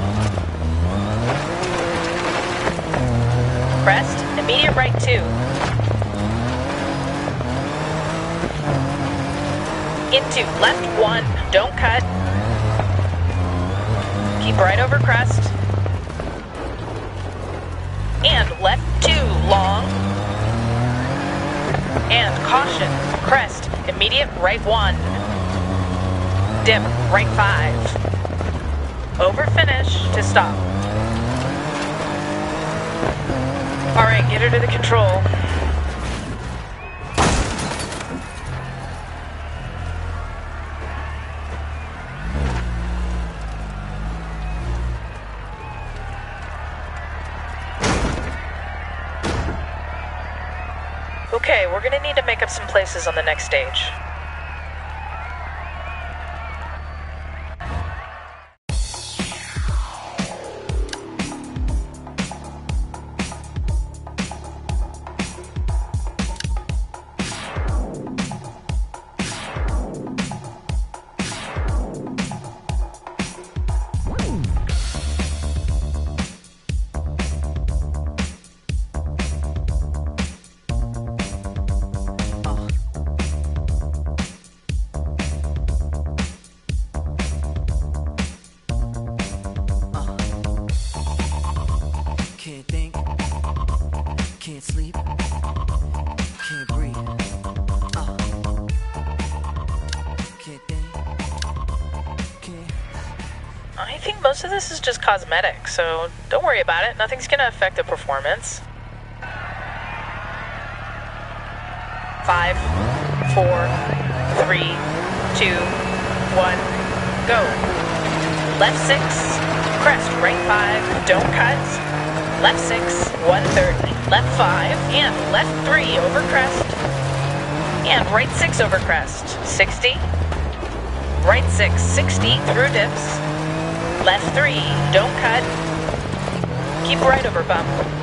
crest, immediate right 2, into left 1, don't cut, keep right over crest, and left 2 long, and caution, crest, immediate right 1, dip, right 5. Over finish to stop. All right, get her to the control. Okay, we're gonna need to make up some places on the next stage. Can't think, can't sleep, can't breathe. Can't think, can't. I think most of this is just cosmetic, so don't worry about it. Nothing's gonna affect the performance. 5, 4, 3, 2, 1, go. Left 6, crest, right 5, don't cut. Left 6, 130, left 5, and left 3 over crest. And right 6 over crest, 60. Right 6, 60 through dips. Left 3, don't cut. Keep right over bump.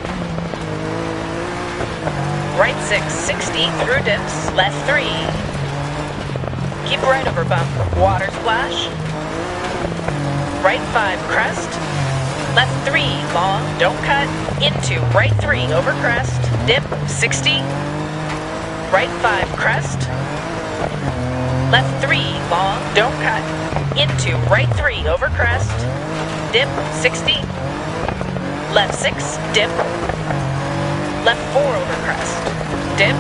Right 6, 60 through dips. Left 3. Keep right over bump. Water splash. Right 5, crest. Left 3, long, don't cut. Into right 3 over crest. Dip, 60. Right 5, crest. Left 3, long, don't cut. Into right 3 over crest. Dip, 60. Left 6, dip. Left 4 over crest. Dip.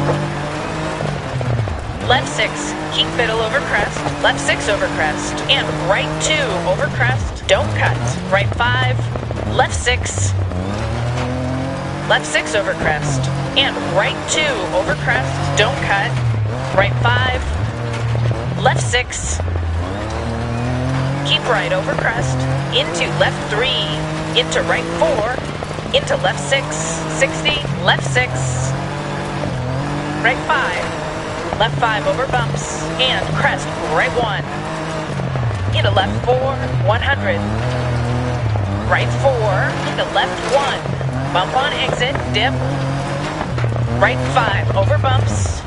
Left 6, keep fiddle over crest. Left 6 over crest. And right 2 over crest. Don't cut. Right 5. Left 6. Left 6 over crest. And right 2 over crest. Don't cut. Right 5. Left 6. Keep right over crest. Into left 3. Into right 4. Into left 6. 60. Left 6. Right 5. Left 5 over bumps. And crest. Right 1. Into left 4. 100. Right 4. Into left 1. Bump on exit. Dip. Right 5 over bumps.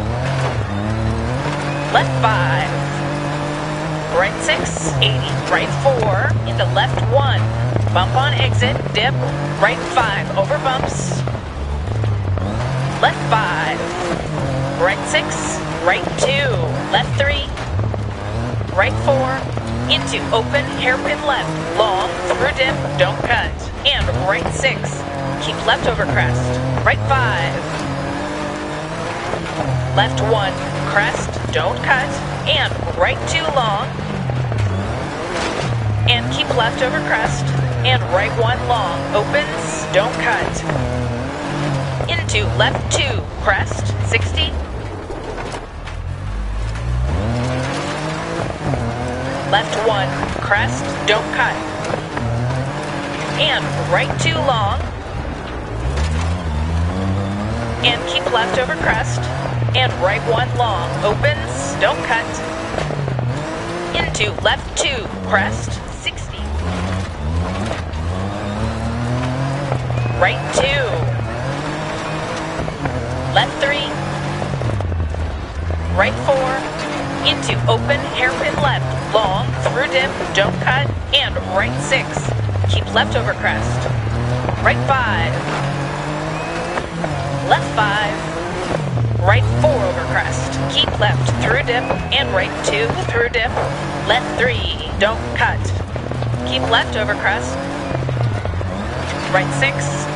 Left 5. Right 6, 80, right 4, into left 1. Bump on exit, dip, right 5 over bumps. Left 5. Right 6, right 2, left 3. Right 4, into open hairpin left, long, through dip, don't cut. And right 6, keep left over crest. Right 5. Left 1, crest, don't cut. And right 2 long. And keep left over crest. And right 1 long. Opens, don't cut. Into left 2, crest, 60. Left 1, crest, don't cut. And right 2 long. And keep left over crest. And right 1 long. Opens, don't cut. Into left 2, crest, 60. Right 2. Left 3. Right 4. Into open hairpin left, long, through dip, don't cut. And right 6. Keep left over crest. Right 5. Left 5. Right 4 over crest. Keep left through dip and right 2 through dip. Left 3, don't cut. Keep left over crest. Right 6.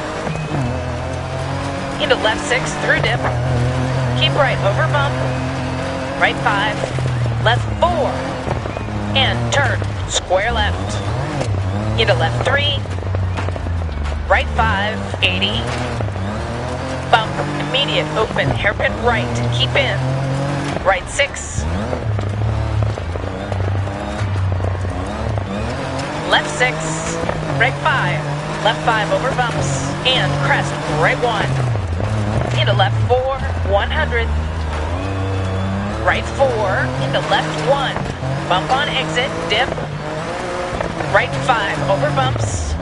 Into left 6 through dip. Keep right over bump. Right 5. Left 4. and turn, square left. Into left 3, right 5, 80. Bump, immediate, open, hairpin right, keep in. Right 6. Left 6, right 5, left 5 over bumps, and crest, right 1. Into left 4, 100. Right 4, into left 1. Bump on exit, dip. Right 5, over bumps.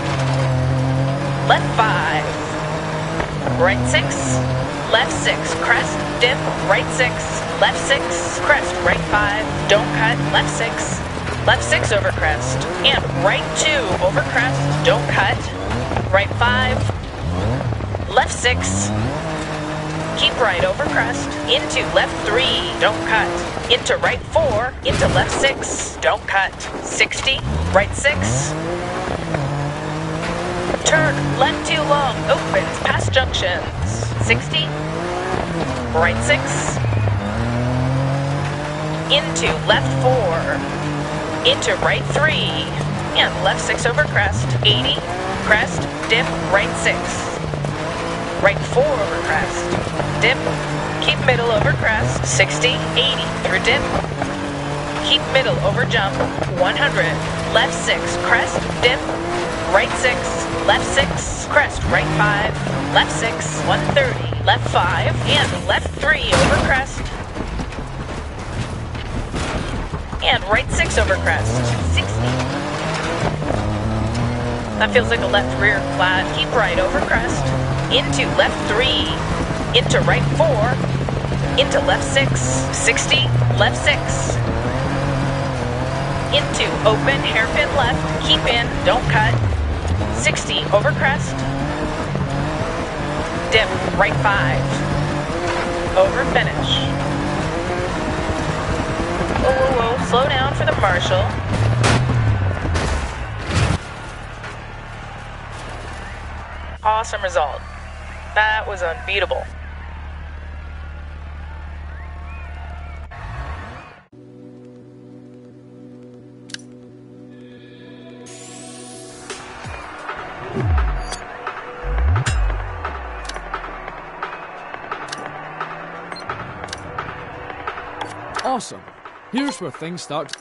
Left 5. Right 6, left 6, crest, dip. Right 6, left 6, crest, right 5. Don't cut, left 6. Left 6 over crest, and right 2 over crest, don't cut. Right 5, left 6, keep right over crest, into left 3, don't cut. Into right 4, into left 6, don't cut. 60, right 6. Turn left 2 long, opens, past junctions. 60, right 6. Into left 4. Into right 3, and left 6 over crest, 80, crest, dip, right 6. Right 4 over crest, dip, keep middle over crest, 60, 80, through dip. Keep middle over jump, 100, left 6, crest, dip, right 6, left 6, crest, right 5, left 6, 130, left 5, and left 3 over crest. And right 6 over crest, 60. That feels like a left rear flat. Keep right over crest. Into left 3. Into right 4. Into left 6, 60. Left 6. Into open, hairpin left. Keep in, don't cut. 60 over crest. Dip, right 5. Over finish. Whoa, whoa, whoa, slow down for the marshal. Awesome result. That was unbeatable. Awesome. Here's where things start.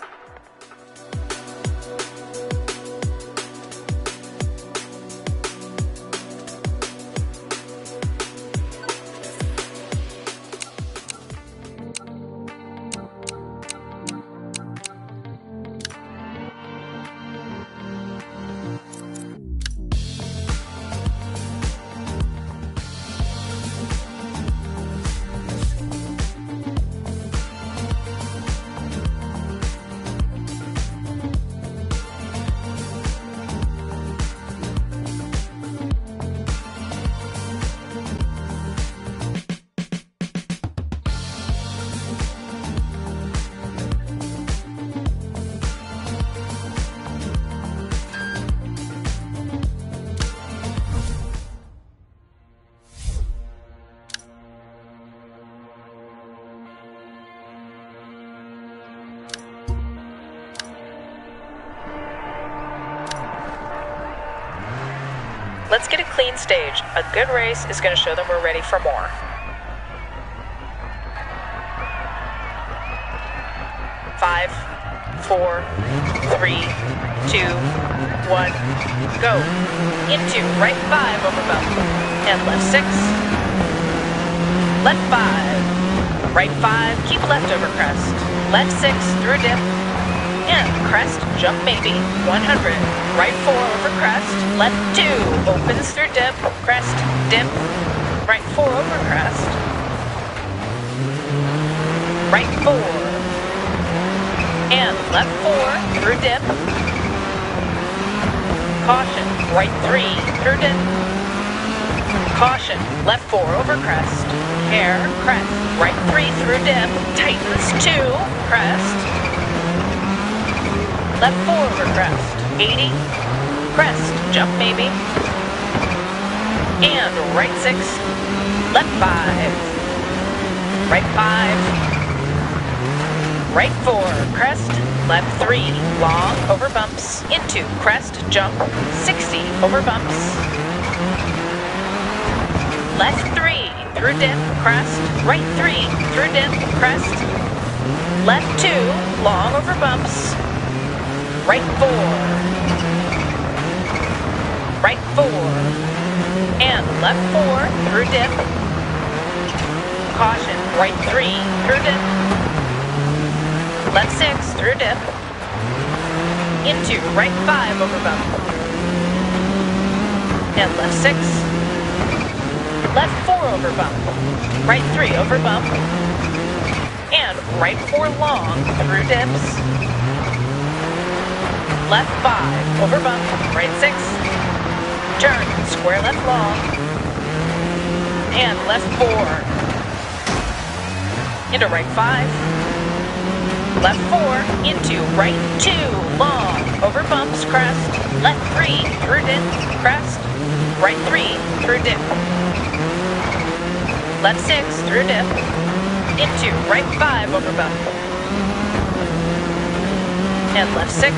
Let's get a clean stage. A good race is going to show them we're ready for more. 5, 4, 3, 2, 1, go. Into right 5 over bump. And left 6. Left 5. Right 5, keep left over crest. Left 6 through dip. And crest, jump maybe, 100. Right 4 over crest, left 2, opens through dip, crest, dip. Right 4 over crest. Right 4. And left 4 through dip. Caution, right 3 through dip. Caution, left 4 over crest. Hair, crest, right 3 through dip. Tightens 2, crest. Left 4 over crest, 80, crest, jump maybe, and right 6, left 5, right 5, right 4, crest, left 3, long, over bumps, into crest, jump, 60, over bumps. Left 3, through dip, crest, right 3, through dip, crest, left 2, long, over bumps, right 4, right 4, and left 4, through dip, caution, right 3, through dip, left 6, through dip, into right 5, over bump, and left 6, left 4, over bump, right 3, over bump, and right 4, long, through dips, left 5, over bump, right 6, turn, square left long, and left 4, into right 5, left 4, into right 2, long, over bumps, crest, left 3, through dip, crest, right 3, through dip, left 6, through dip, into right 5, over bump, and left 6,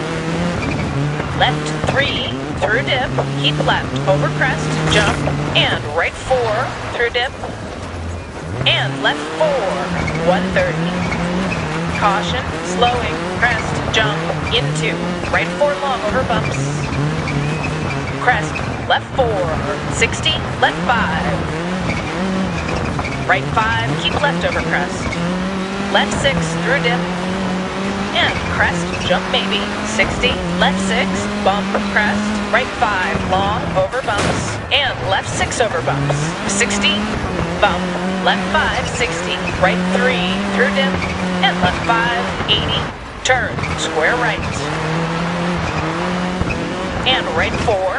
left 3, through dip, keep left, over crest, jump, and right 4, through dip, and left 4, 130. Caution, slowing, crest, jump, into, right 4, long, over bumps, crest, left 4, 60, left 5, right 5, keep left over crest, left 6, through dip, and crest, jump maybe, 60, left 6, bump, crest, right 5, long, over bumps, and left 6, over bumps, 60, bump, left 5, 60, right 3, through dip, and left 5, 80, turn, square right, and right 4,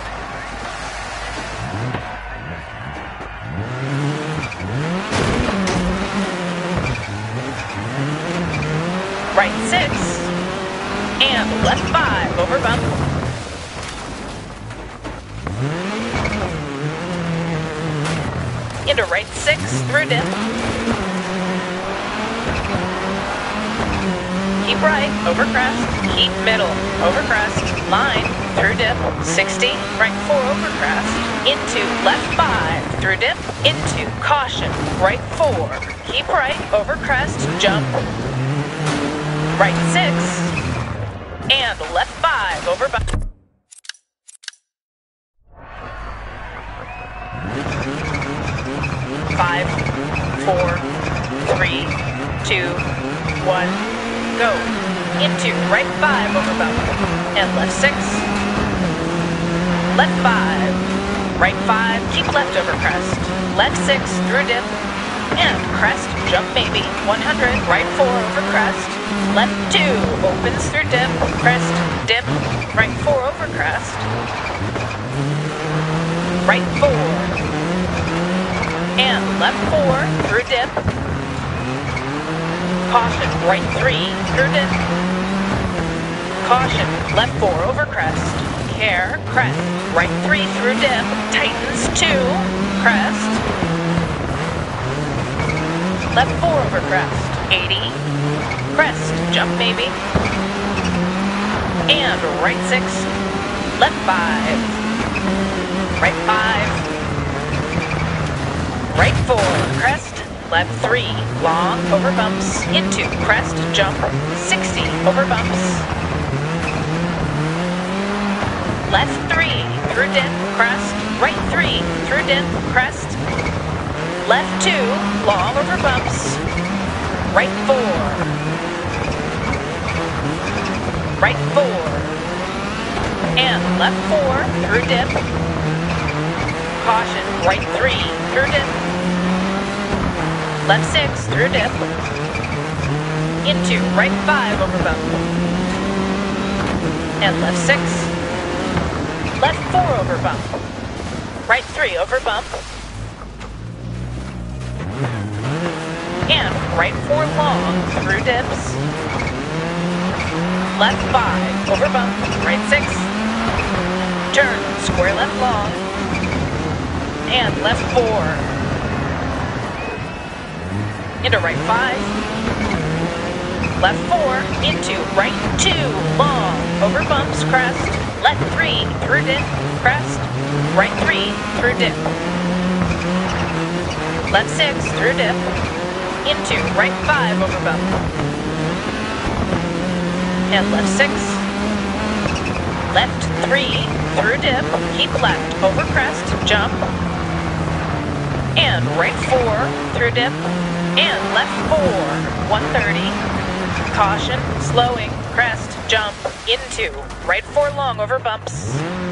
right 6, and left 5, over bump, into right 6, through dip, keep right, over crest, keep middle, over crest, line, through dip, 60, right 4, over crest, into left 5, through dip, into caution, right 4, keep right, over crest, jump, right 6, and left 5, over bump. Five, 4, 3, 2, 1, go. Into right 5, over bump, and left 6, left 5, right 5, keep left over crest, left 6, through dip, and crest, jump maybe, 100, right 4, over crest, left 2, opens through dip, crest, dip, right 4, over crest, right 4, and left 4, through dip, caution, right 3, through dip, caution, left 4, over crest, care, crest, right 3, through dip, tightens 2, crest, left 4, over crest, 80, crest, jump maybe, and right 6, left 5, right 5, right 4, crest, left 3, long, over bumps, into crest, jump, 60, over bumps, left 3, through dip, crest, right 3, through dip, crest, left 2, long, over bumps, right 4, right 4, and left 4, through dip, caution, right 3, through dip, left 6, through dip, into right 5, over bump, and left 6, left 4, over bump, right 3, over bump, and right 4, long, through dips, left 5, over bump, right 6, turn, square left long, and left 4, into right 5, left 4, into right 2, long, over bumps, crest, left 3, through dip, crest, right 3, through dip, left 6, through dip, into right 5, over bump, and left 6, left 3, through dip, keep left, over crest, jump, and right 4, through dip, and left 4, 130, caution, slowing, crest, jump, into, right 4 long over bumps,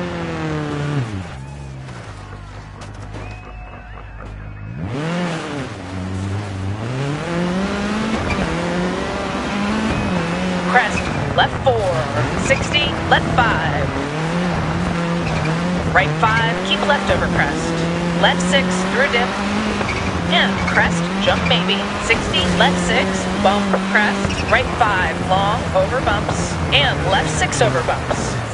crest, left 4, 60, left 5, right 5, keep left over crest, left 6, through dip, and crest, jump maybe, 60, left 6, bump, crest, right 5, long, over bumps, and left 6 over bumps.